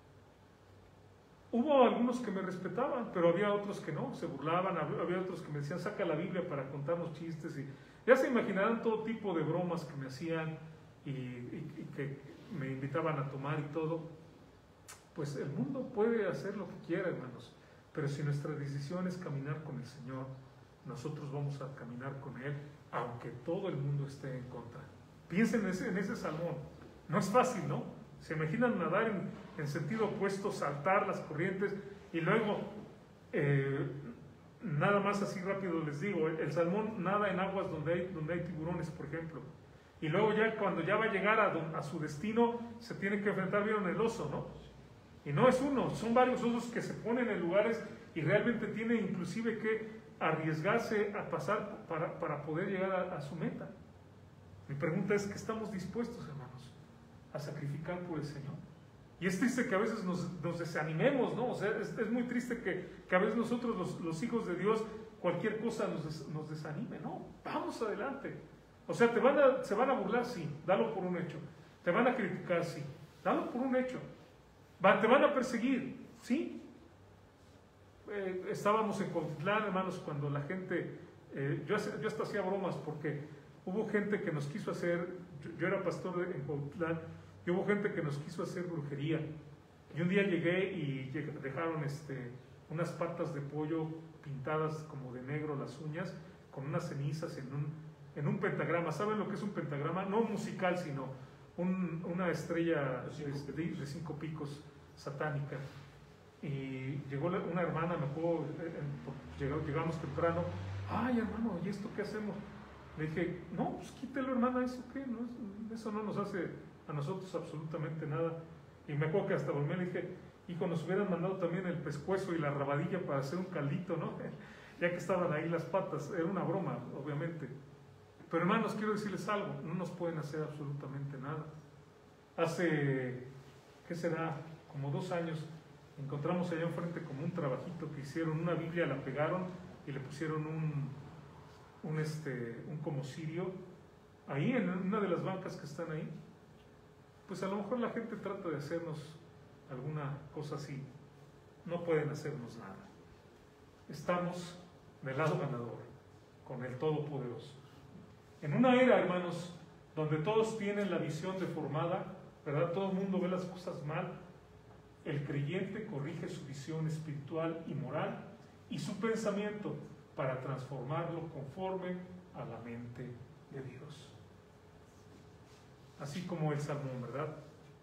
Speaker 1: Hubo algunos que me respetaban, pero había otros que no, se burlaban, había otros que me decían, saca la Biblia para contarnos chistes, y ya se imaginarán todo tipo de bromas que me hacían y, y, y que me invitaban a tomar y todo. Pues el mundo puede hacer lo que quiera, hermanos, pero si nuestra decisión es caminar con el Señor, nosotros vamos a caminar con Él, aunque todo el mundo esté en contra. Piensen en ese, en ese salmón. No es fácil, ¿no? Se imaginan nadar en, en sentido opuesto, saltar las corrientes y luego, eh, nada más así rápido les digo, el, el salmón nada en aguas donde hay, donde hay tiburones, por ejemplo. Y luego ya cuando ya va a llegar a, a su destino, se tiene que enfrentar, vieron el oso, ¿no? Y no es uno, son varios osos que se ponen en lugares y realmente tiene inclusive que arriesgarse a pasar para, para poder llegar a, a su meta. Mi pregunta es, ¿qué estamos dispuestos, hermanos, a sacrificar por el Señor? Y es triste que a veces nos, nos desanimemos, ¿no? O sea, es, es muy triste que, que a veces nosotros, los, los hijos de Dios, cualquier cosa nos, des, nos desanime. No, vamos adelante. O sea, te van a, se van a burlar, sí, dalo por un hecho. Te van a criticar, sí, dalo por un hecho. Va, te van a perseguir, sí. Eh, estábamos en Cuautitlán, hermanos, cuando la gente, eh, yo, yo hasta hacía bromas porque hubo gente que nos quiso hacer, yo, yo era pastor en Cuautitlán, y hubo gente que nos quiso hacer brujería. Y un día llegué y lleg, dejaron este, unas patas de pollo pintadas como de negro las uñas, con unas cenizas en un, en un pentagrama. ¿Saben lo que es un pentagrama? No musical, sino un, una estrella de, de, de cinco picos satánica. Y llegó una hermana, me acuerdo, llegamos, llegamos temprano. Ay, hermano, ¿y esto qué hacemos? Le dije, no, pues quítelo, hermana, ¿eso qué? No, eso no nos hace a nosotros absolutamente nada. Y me acuerdo que hasta volví y le dije, hijo, nos hubieran mandado también el pescuezo y la rabadilla para hacer un caldito, ¿no? Ya que estaban ahí las patas, era una broma, obviamente. Pero hermanos, quiero decirles algo, no nos pueden hacer absolutamente nada. Hace, ¿qué será? Como dos años, encontramos allá enfrente como un trabajito que hicieron, una Biblia la pegaron y le pusieron un, un, este, un como cirio, ahí en una de las bancas que están ahí. Pues a lo mejor la gente trata de hacernos alguna cosa así, no pueden hacernos nada. Estamos del lado ganador, con el Todopoderoso. En una era, hermanos, donde todos tienen la visión deformada, ¿verdad? Todo el mundo ve las cosas mal. El creyente corrige su visión espiritual y moral y su pensamiento para transformarlo conforme a la mente de Dios. Así como el Salmón, ¿verdad?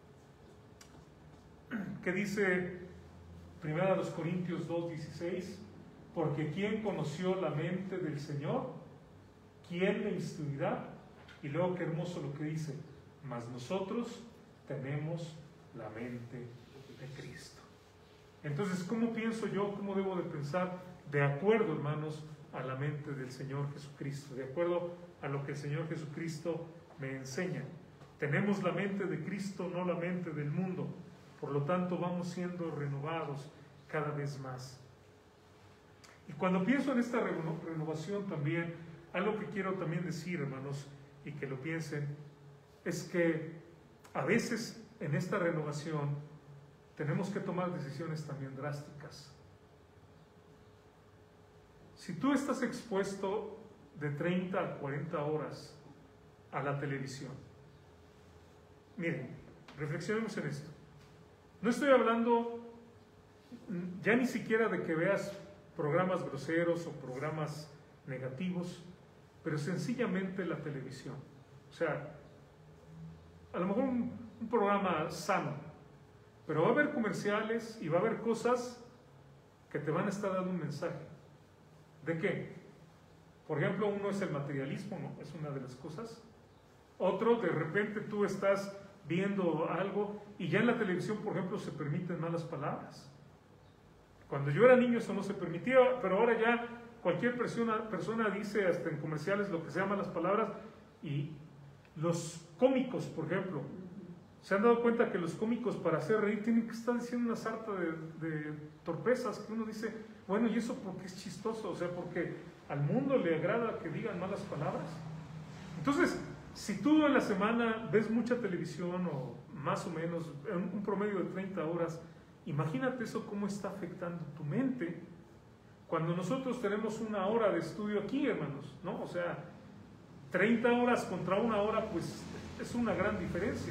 Speaker 1: ¿Qué dice Primera de los Corintios dos dieciséis? Porque ¿quién conoció la mente del Señor? ¿Quién le instruirá? Y luego qué hermoso lo que dice, mas nosotros tenemos la mente de Cristo. Entonces, ¿cómo pienso yo? ¿Cómo debo de pensar? De acuerdo, hermanos, a la mente del Señor Jesucristo, de acuerdo a lo que el Señor Jesucristo me enseña. Tenemos la mente de Cristo, no la mente del mundo. Por lo tanto, vamos siendo renovados cada vez más. Y cuando pienso en esta reno- renovación también, algo que quiero también decir, hermanos, y que lo piensen, es que a veces en esta renovación tenemos que tomar decisiones también drásticas. Si tú estás expuesto de treinta a cuarenta horas a la televisión, miren, reflexionemos en esto. No estoy hablando ya ni siquiera de que veas programas groseros o programas negativos, pero sencillamente la televisión. O sea, a lo mejor un, un programa sano, pero va a haber comerciales y va a haber cosas que te van a estar dando un mensaje. ¿De qué? Por ejemplo, uno es el materialismo, ¿no? Es una de las cosas. Otro, de repente tú estás viendo algo y ya en la televisión, por ejemplo, se permiten malas palabras. Cuando yo era niño eso no se permitía, pero ahora ya cualquier persona, persona dice hasta en comerciales lo que se llaman las palabras. Y los cómicos, por ejemplo, se han dado cuenta que los cómicos para hacer reír tienen que estar diciendo una sarta de, de torpezas que uno dice, bueno, ¿y eso por qué es chistoso? O sea, porque al mundo le agrada que digan malas palabras. Entonces, si tú en la semana ves mucha televisión o más o menos en un promedio de treinta horas, imagínate eso cómo está afectando tu mente cuando nosotros tenemos una hora de estudio aquí, hermanos, ¿no? O sea, treinta horas contra una hora, pues es una gran diferencia.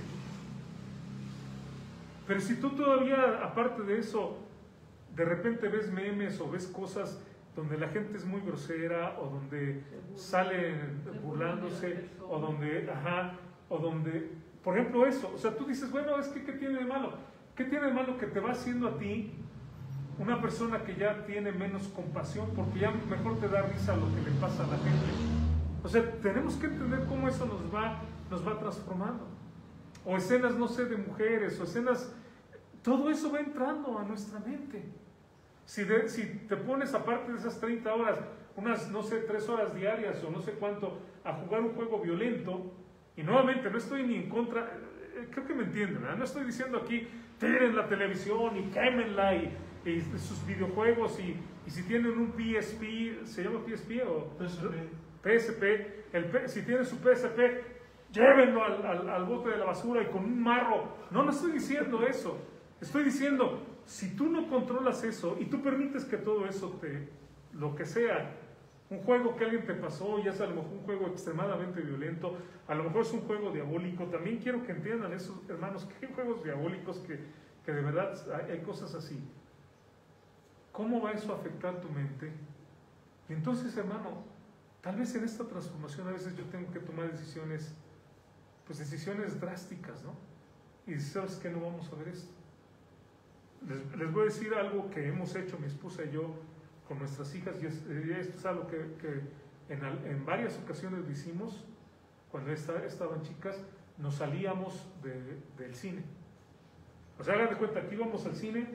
Speaker 1: Pero si tú todavía, aparte de eso, de repente ves memes o ves cosas donde la gente es muy grosera o donde salen burlándose o donde, ajá, o donde, por ejemplo eso, o sea, tú dices, bueno, es que ¿qué tiene de malo? ¿Qué tiene de malo que te va haciendo a ti una persona que ya tiene menos compasión porque ya mejor te da risa lo que le pasa a la gente? O sea, tenemos que entender cómo eso nos va, nos va transformando. O escenas, no sé, de mujeres, o escenas, todo eso va entrando a nuestra mente. Si, de, si te pones aparte de esas treinta horas, unas, no sé, tres horas diarias o no sé cuánto, a jugar un juego violento, y nuevamente no estoy ni en contra, eh, creo que me entienden, ¿verdad? No estoy diciendo aquí, tiren la televisión y quémenla y, y sus videojuegos, y, y si tienen un P S P, ¿se llama P S P o? P S P. P S P, el, si tienen su P S P, llévenlo al, al, al bote de la basura y con un marro. No, no estoy diciendo eso. Estoy diciendo, si tú no controlas eso y tú permites que todo eso te, lo que sea, un juego que alguien te pasó, ya es a lo mejor un juego extremadamente violento, a lo mejor es un juego diabólico, también quiero que entiendan esos hermanos que hay juegos diabólicos que, que de verdad hay, hay cosas así. ¿Cómo va eso a afectar tu mente? Y entonces, hermano, tal vez en esta transformación a veces yo tengo que tomar decisiones, pues decisiones drásticas, ¿no? Y dices, ¿sabes qué? No vamos a ver esto. Les, les voy a decir algo que hemos hecho mi esposa y yo con nuestras hijas, y es, y esto es algo que, que en, en varias ocasiones lo hicimos, cuando esta, estaban chicas, nos salíamos de, del cine. O sea, hagan de cuenta que íbamos al cine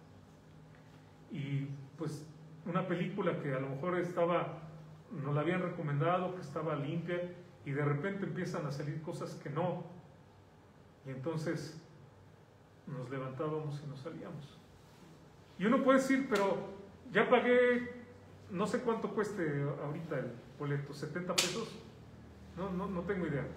Speaker 1: y pues una película que a lo mejor estaba, nos la habían recomendado, que estaba limpia, y de repente empiezan a salir cosas que no, y entonces nos levantábamos y nos salíamos. Y uno puede decir, pero ya pagué, no sé cuánto cueste ahorita el boleto, setenta pesos, no, no, no tengo idea.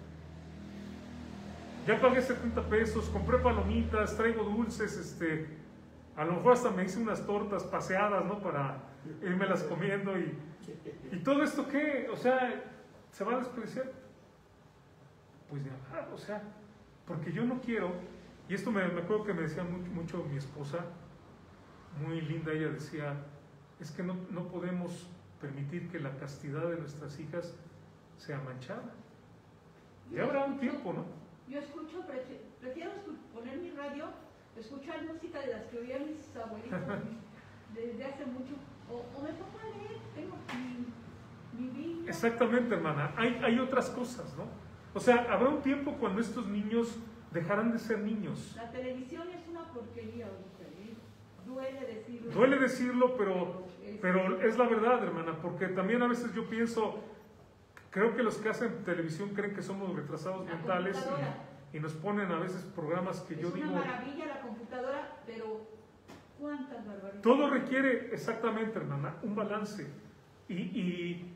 Speaker 1: Ya pagué setenta pesos, compré palomitas, traigo dulces, este, a lo mejor hasta me hice unas tortas paseadas, ¿no? Para irme las comiendo y, y todo esto, ¿qué? O sea, ¿se va a desperdiciar? Pues de hablar, o sea, porque yo no quiero, y esto me, me acuerdo que me decía mucho, mucho mi esposa, muy linda, ella decía, es que no, no podemos permitir que la castidad de nuestras hijas sea manchada. Ya habrá un tiempo, ¿no?
Speaker 2: Yo escucho, prefiero poner mi radio, escuchar música de las que oían mis abuelitos desde hace mucho, o, o me pongo a leer, tengo mi, mi Biblia.
Speaker 1: Exactamente, hermana, hay, hay otras cosas, ¿no? O sea, habrá un tiempo cuando estos niños dejarán de ser niños.
Speaker 2: La televisión es una porquería ahorita, ¿eh? duele decirlo.
Speaker 1: Duele decirlo, pero, pero es la verdad, hermana, porque también a veces yo pienso, creo que los que hacen televisión creen que somos retrasados
Speaker 2: La
Speaker 1: mentales
Speaker 2: computadora.
Speaker 1: y, y nos ponen a veces programas que yo
Speaker 2: Es una
Speaker 1: digo...
Speaker 2: maravilla la computadora, pero cuántas barbaridades.
Speaker 1: Todo requiere exactamente, hermana, un balance. Y, y,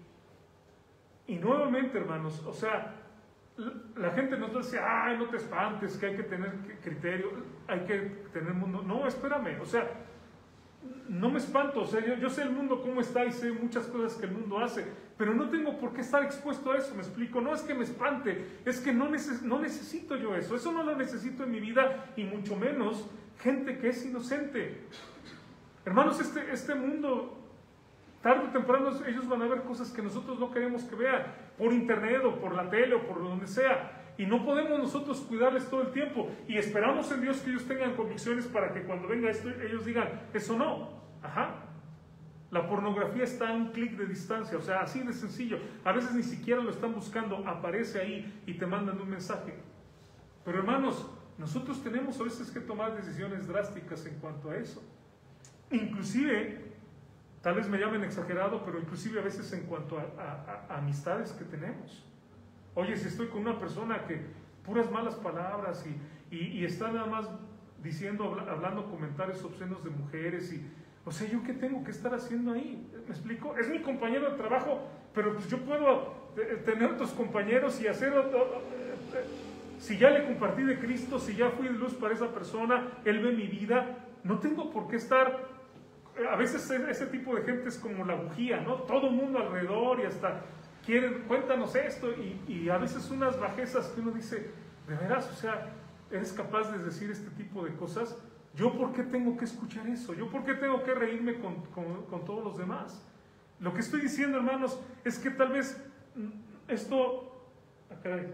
Speaker 1: y nuevamente, hermanos, o sea, la gente nos dice, ay, no te espantes, que hay que tener criterio, hay que tener mundo. No, espérame, o sea, no me espanto, o sea, yo, yo sé el mundo cómo está y sé muchas cosas que el mundo hace, pero no tengo por qué estar expuesto a eso, me explico. No es que me espante, es que no, neces no necesito yo eso, eso no lo necesito en mi vida, y mucho menos gente que es inocente. Hermanos, este, este mundo, tarde o temprano, ellos van a ver cosas que nosotros no queremos que vean, por internet o por la tele o por donde sea, y no podemos nosotros cuidarles todo el tiempo, y esperamos en Dios que ellos tengan convicciones para que cuando venga esto ellos digan, eso no. Ajá. La pornografía está a un clic de distancia, o sea, así de sencillo. A veces ni siquiera lo están buscando, aparece ahí y te mandan un mensaje. Pero hermanos, nosotros tenemos a veces que tomar decisiones drásticas en cuanto a eso. Inclusive, tal vez me llamen exagerado, pero inclusive a veces en cuanto a, a, a amistades que tenemos. Oye, si estoy con una persona que puras malas palabras y, y, y está nada más diciendo, habla, hablando comentarios obscenos de mujeres, y, o sea, ¿yo qué tengo que estar haciendo ahí? ¿Me explico? Es mi compañero de trabajo, pero pues yo puedo tener otros compañeros y hacer otro, si ya le compartí de Cristo, si ya fui de luz para esa persona, Él ve mi vida, no tengo por qué estar. A veces ese tipo de gente es como la bujía, ¿no? Todo el mundo alrededor y hasta quieren, cuéntanos esto, y, y a veces unas bajezas que uno dice, de veras, o sea, eres capaz de decir este tipo de cosas. ¿Yo por qué tengo que escuchar eso? ¿Yo por qué tengo que reírme con, con, con todos los demás? Lo que estoy diciendo, hermanos, es que tal vez esto, ah, caray,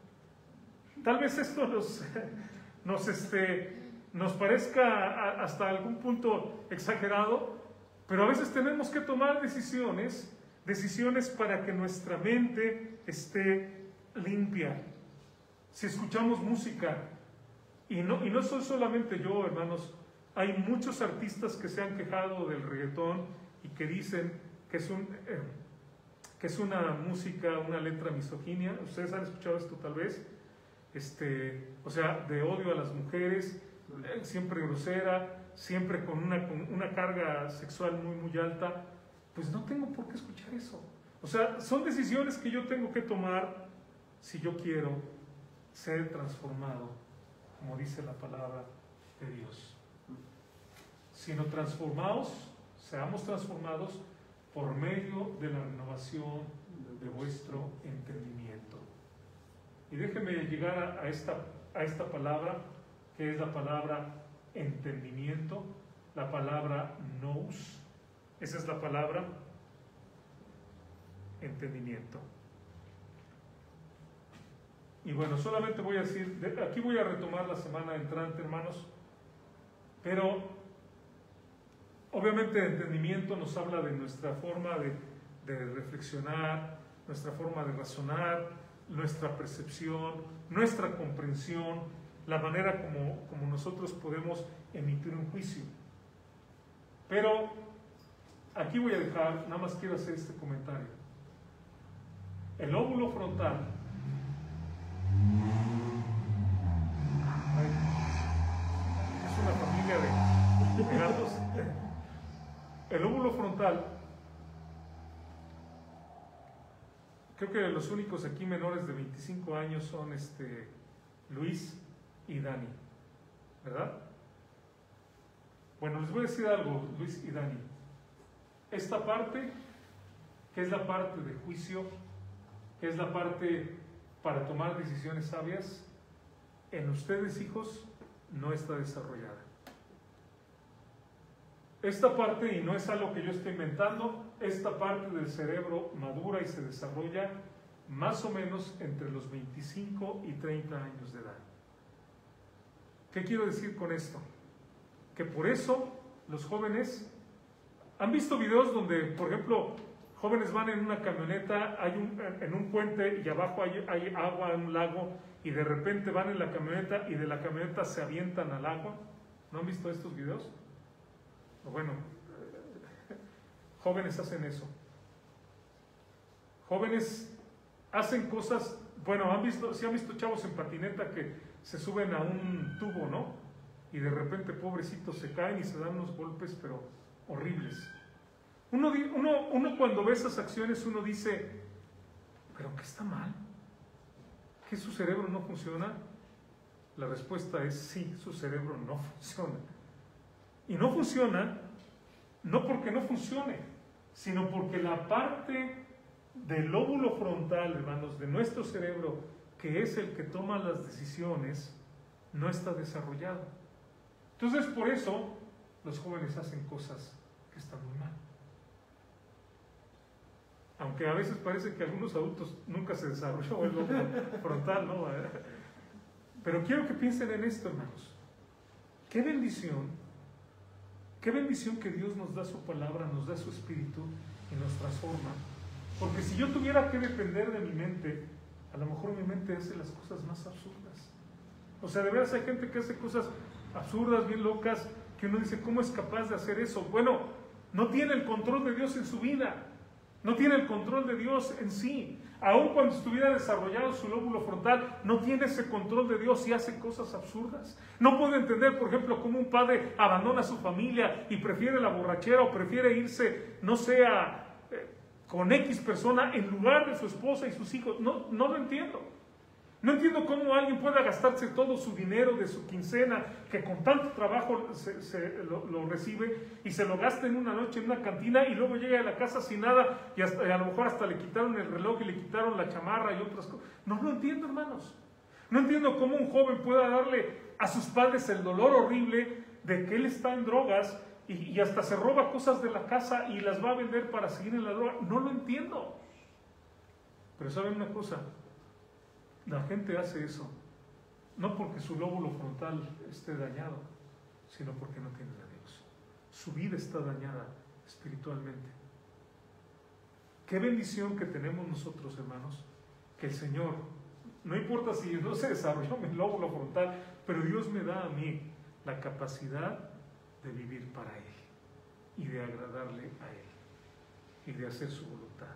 Speaker 1: tal vez esto nos, nos este... nos parezca hasta algún punto exagerado, pero a veces tenemos que tomar decisiones, decisiones para que nuestra mente esté limpia. Si escuchamos música, y no, y no soy solamente yo, hermanos, hay muchos artistas que se han quejado del reggaetón y que dicen que es, un, eh, que es una música, una letra misoginia. Ustedes han escuchado esto tal vez, este, o sea, de odio a las mujeres, siempre grosera, siempre con una, con una carga sexual muy muy alta. Pues no tengo por qué escuchar eso. O sea, son decisiones que yo tengo que tomar si yo quiero ser transformado, como dice la palabra de Dios. Sino transformados, seamos transformados por medio de la renovación de vuestro entendimiento. Y déjenme llegar a, a, esta, a esta palabra, que es la palabra entendimiento, la palabra nous. Esa es la palabra entendimiento. Y bueno, solamente voy a decir, aquí voy a retomar la semana entrante, hermanos, pero obviamente el entendimiento nos habla de nuestra forma de, de reflexionar, nuestra forma de razonar, nuestra percepción, nuestra comprensión, la manera como, como nosotros podemos emitir un juicio. Pero aquí voy a dejar, nada más quiero hacer este comentario. El lóbulo frontal, es una familia de, de gatos. El lóbulo frontal, creo que los únicos aquí menores de veinticinco años son este, Luis y Dani, ¿verdad? Bueno, les voy a decir algo, Luis y Dani. Esta parte, que es la parte de juicio, que es la parte para tomar decisiones sabias, en ustedes, hijos, no está desarrollada. Esta parte, y no es algo que yo estoy inventando, esta parte del cerebro madura y se desarrolla más o menos entre los veinticinco y treinta años de edad. ¿Qué quiero decir con esto? Que por eso los jóvenes han visto videos donde, por ejemplo, jóvenes van en una camioneta, hay un, en un puente y abajo hay, hay agua en un lago, y de repente van en la camioneta y de la camioneta se avientan al agua. ¿No han visto estos videos? Bueno, jóvenes hacen eso. Jóvenes hacen cosas, bueno, han visto, si han visto chavos en patineta que se suben a un tubo, ¿no? Y de repente, pobrecitos, se caen y se dan unos golpes, pero horribles. Uno, uno, uno cuando ve esas acciones, uno dice, ¿pero qué está mal? ¿Que su cerebro no funciona? La respuesta es sí, su cerebro no funciona. Y no funciona, no porque no funcione, sino porque la parte del lóbulo frontal, hermanos, de nuestro cerebro, que es el que toma las decisiones, no está desarrollado. Entonces, por eso, los jóvenes hacen cosas que están muy mal. Aunque a veces parece que algunos adultos nunca se desarrolló el lóbulo frontal, ¿no? Pero quiero que piensen en esto, hermanos. Qué bendición, qué bendición que Dios nos da su palabra, nos da su espíritu y nos transforma. Porque si yo tuviera que depender de mi mente, a lo mejor mi mente hace las cosas más absurdas. O sea, de veras hay gente que hace cosas absurdas, bien locas, que uno dice, ¿cómo es capaz de hacer eso? Bueno, no tiene el control de Dios en su vida. No tiene el control de Dios en sí. Aun cuando estuviera desarrollado su lóbulo frontal, no tiene ese control de Dios y hace cosas absurdas. No puede entender, por ejemplo, cómo un padre abandona a su familia y prefiere la borrachera o prefiere irse, no sé, a, eh, con X persona en lugar de su esposa y sus hijos. No, no lo entiendo. No entiendo cómo alguien pueda gastarse todo su dinero de su quincena, que con tanto trabajo se, se, lo, lo recibe, y se lo gasta en una noche en una cantina y luego llega a la casa sin nada y, hasta, y a lo mejor hasta le quitaron el reloj y le quitaron la chamarra y otras cosas. No lo entiendo, hermanos. No entiendo cómo un joven pueda darle a sus padres el dolor horrible de que él está en drogas y, y hasta se roba cosas de la casa y las va a vender para seguir en la droga. No lo entiendo. Pero ¿saben una cosa? La gente hace eso, no porque su lóbulo frontal esté dañado, sino porque no tiene a Dios. Su vida está dañada espiritualmente. Qué bendición que tenemos nosotros, hermanos, que el Señor, no importa si no se desarrolló mi lóbulo frontal, pero Dios me da a mí la capacidad de vivir para Él y de agradarle a Él y de hacer su voluntad.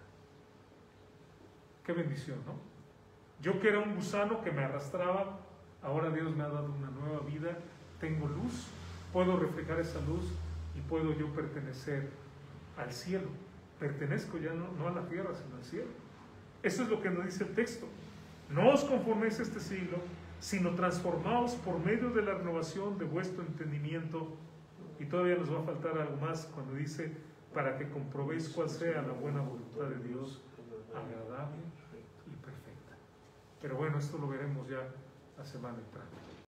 Speaker 1: Qué bendición, ¿no? Yo que era un gusano que me arrastraba, ahora Dios me ha dado una nueva vida, tengo luz, puedo reflejar esa luz y puedo yo pertenecer al cielo. Pertenezco ya no, no a la tierra, sino al cielo. Eso es lo que nos dice el texto. No os conforméis a este siglo, sino transformaos por medio de la renovación de vuestro entendimiento. Y todavía nos va a faltar algo más cuando dice, para que comprobéis cuál sea la buena voluntad de Dios, agradable y perfecta. Pero bueno, esto lo veremos ya la semana entrante.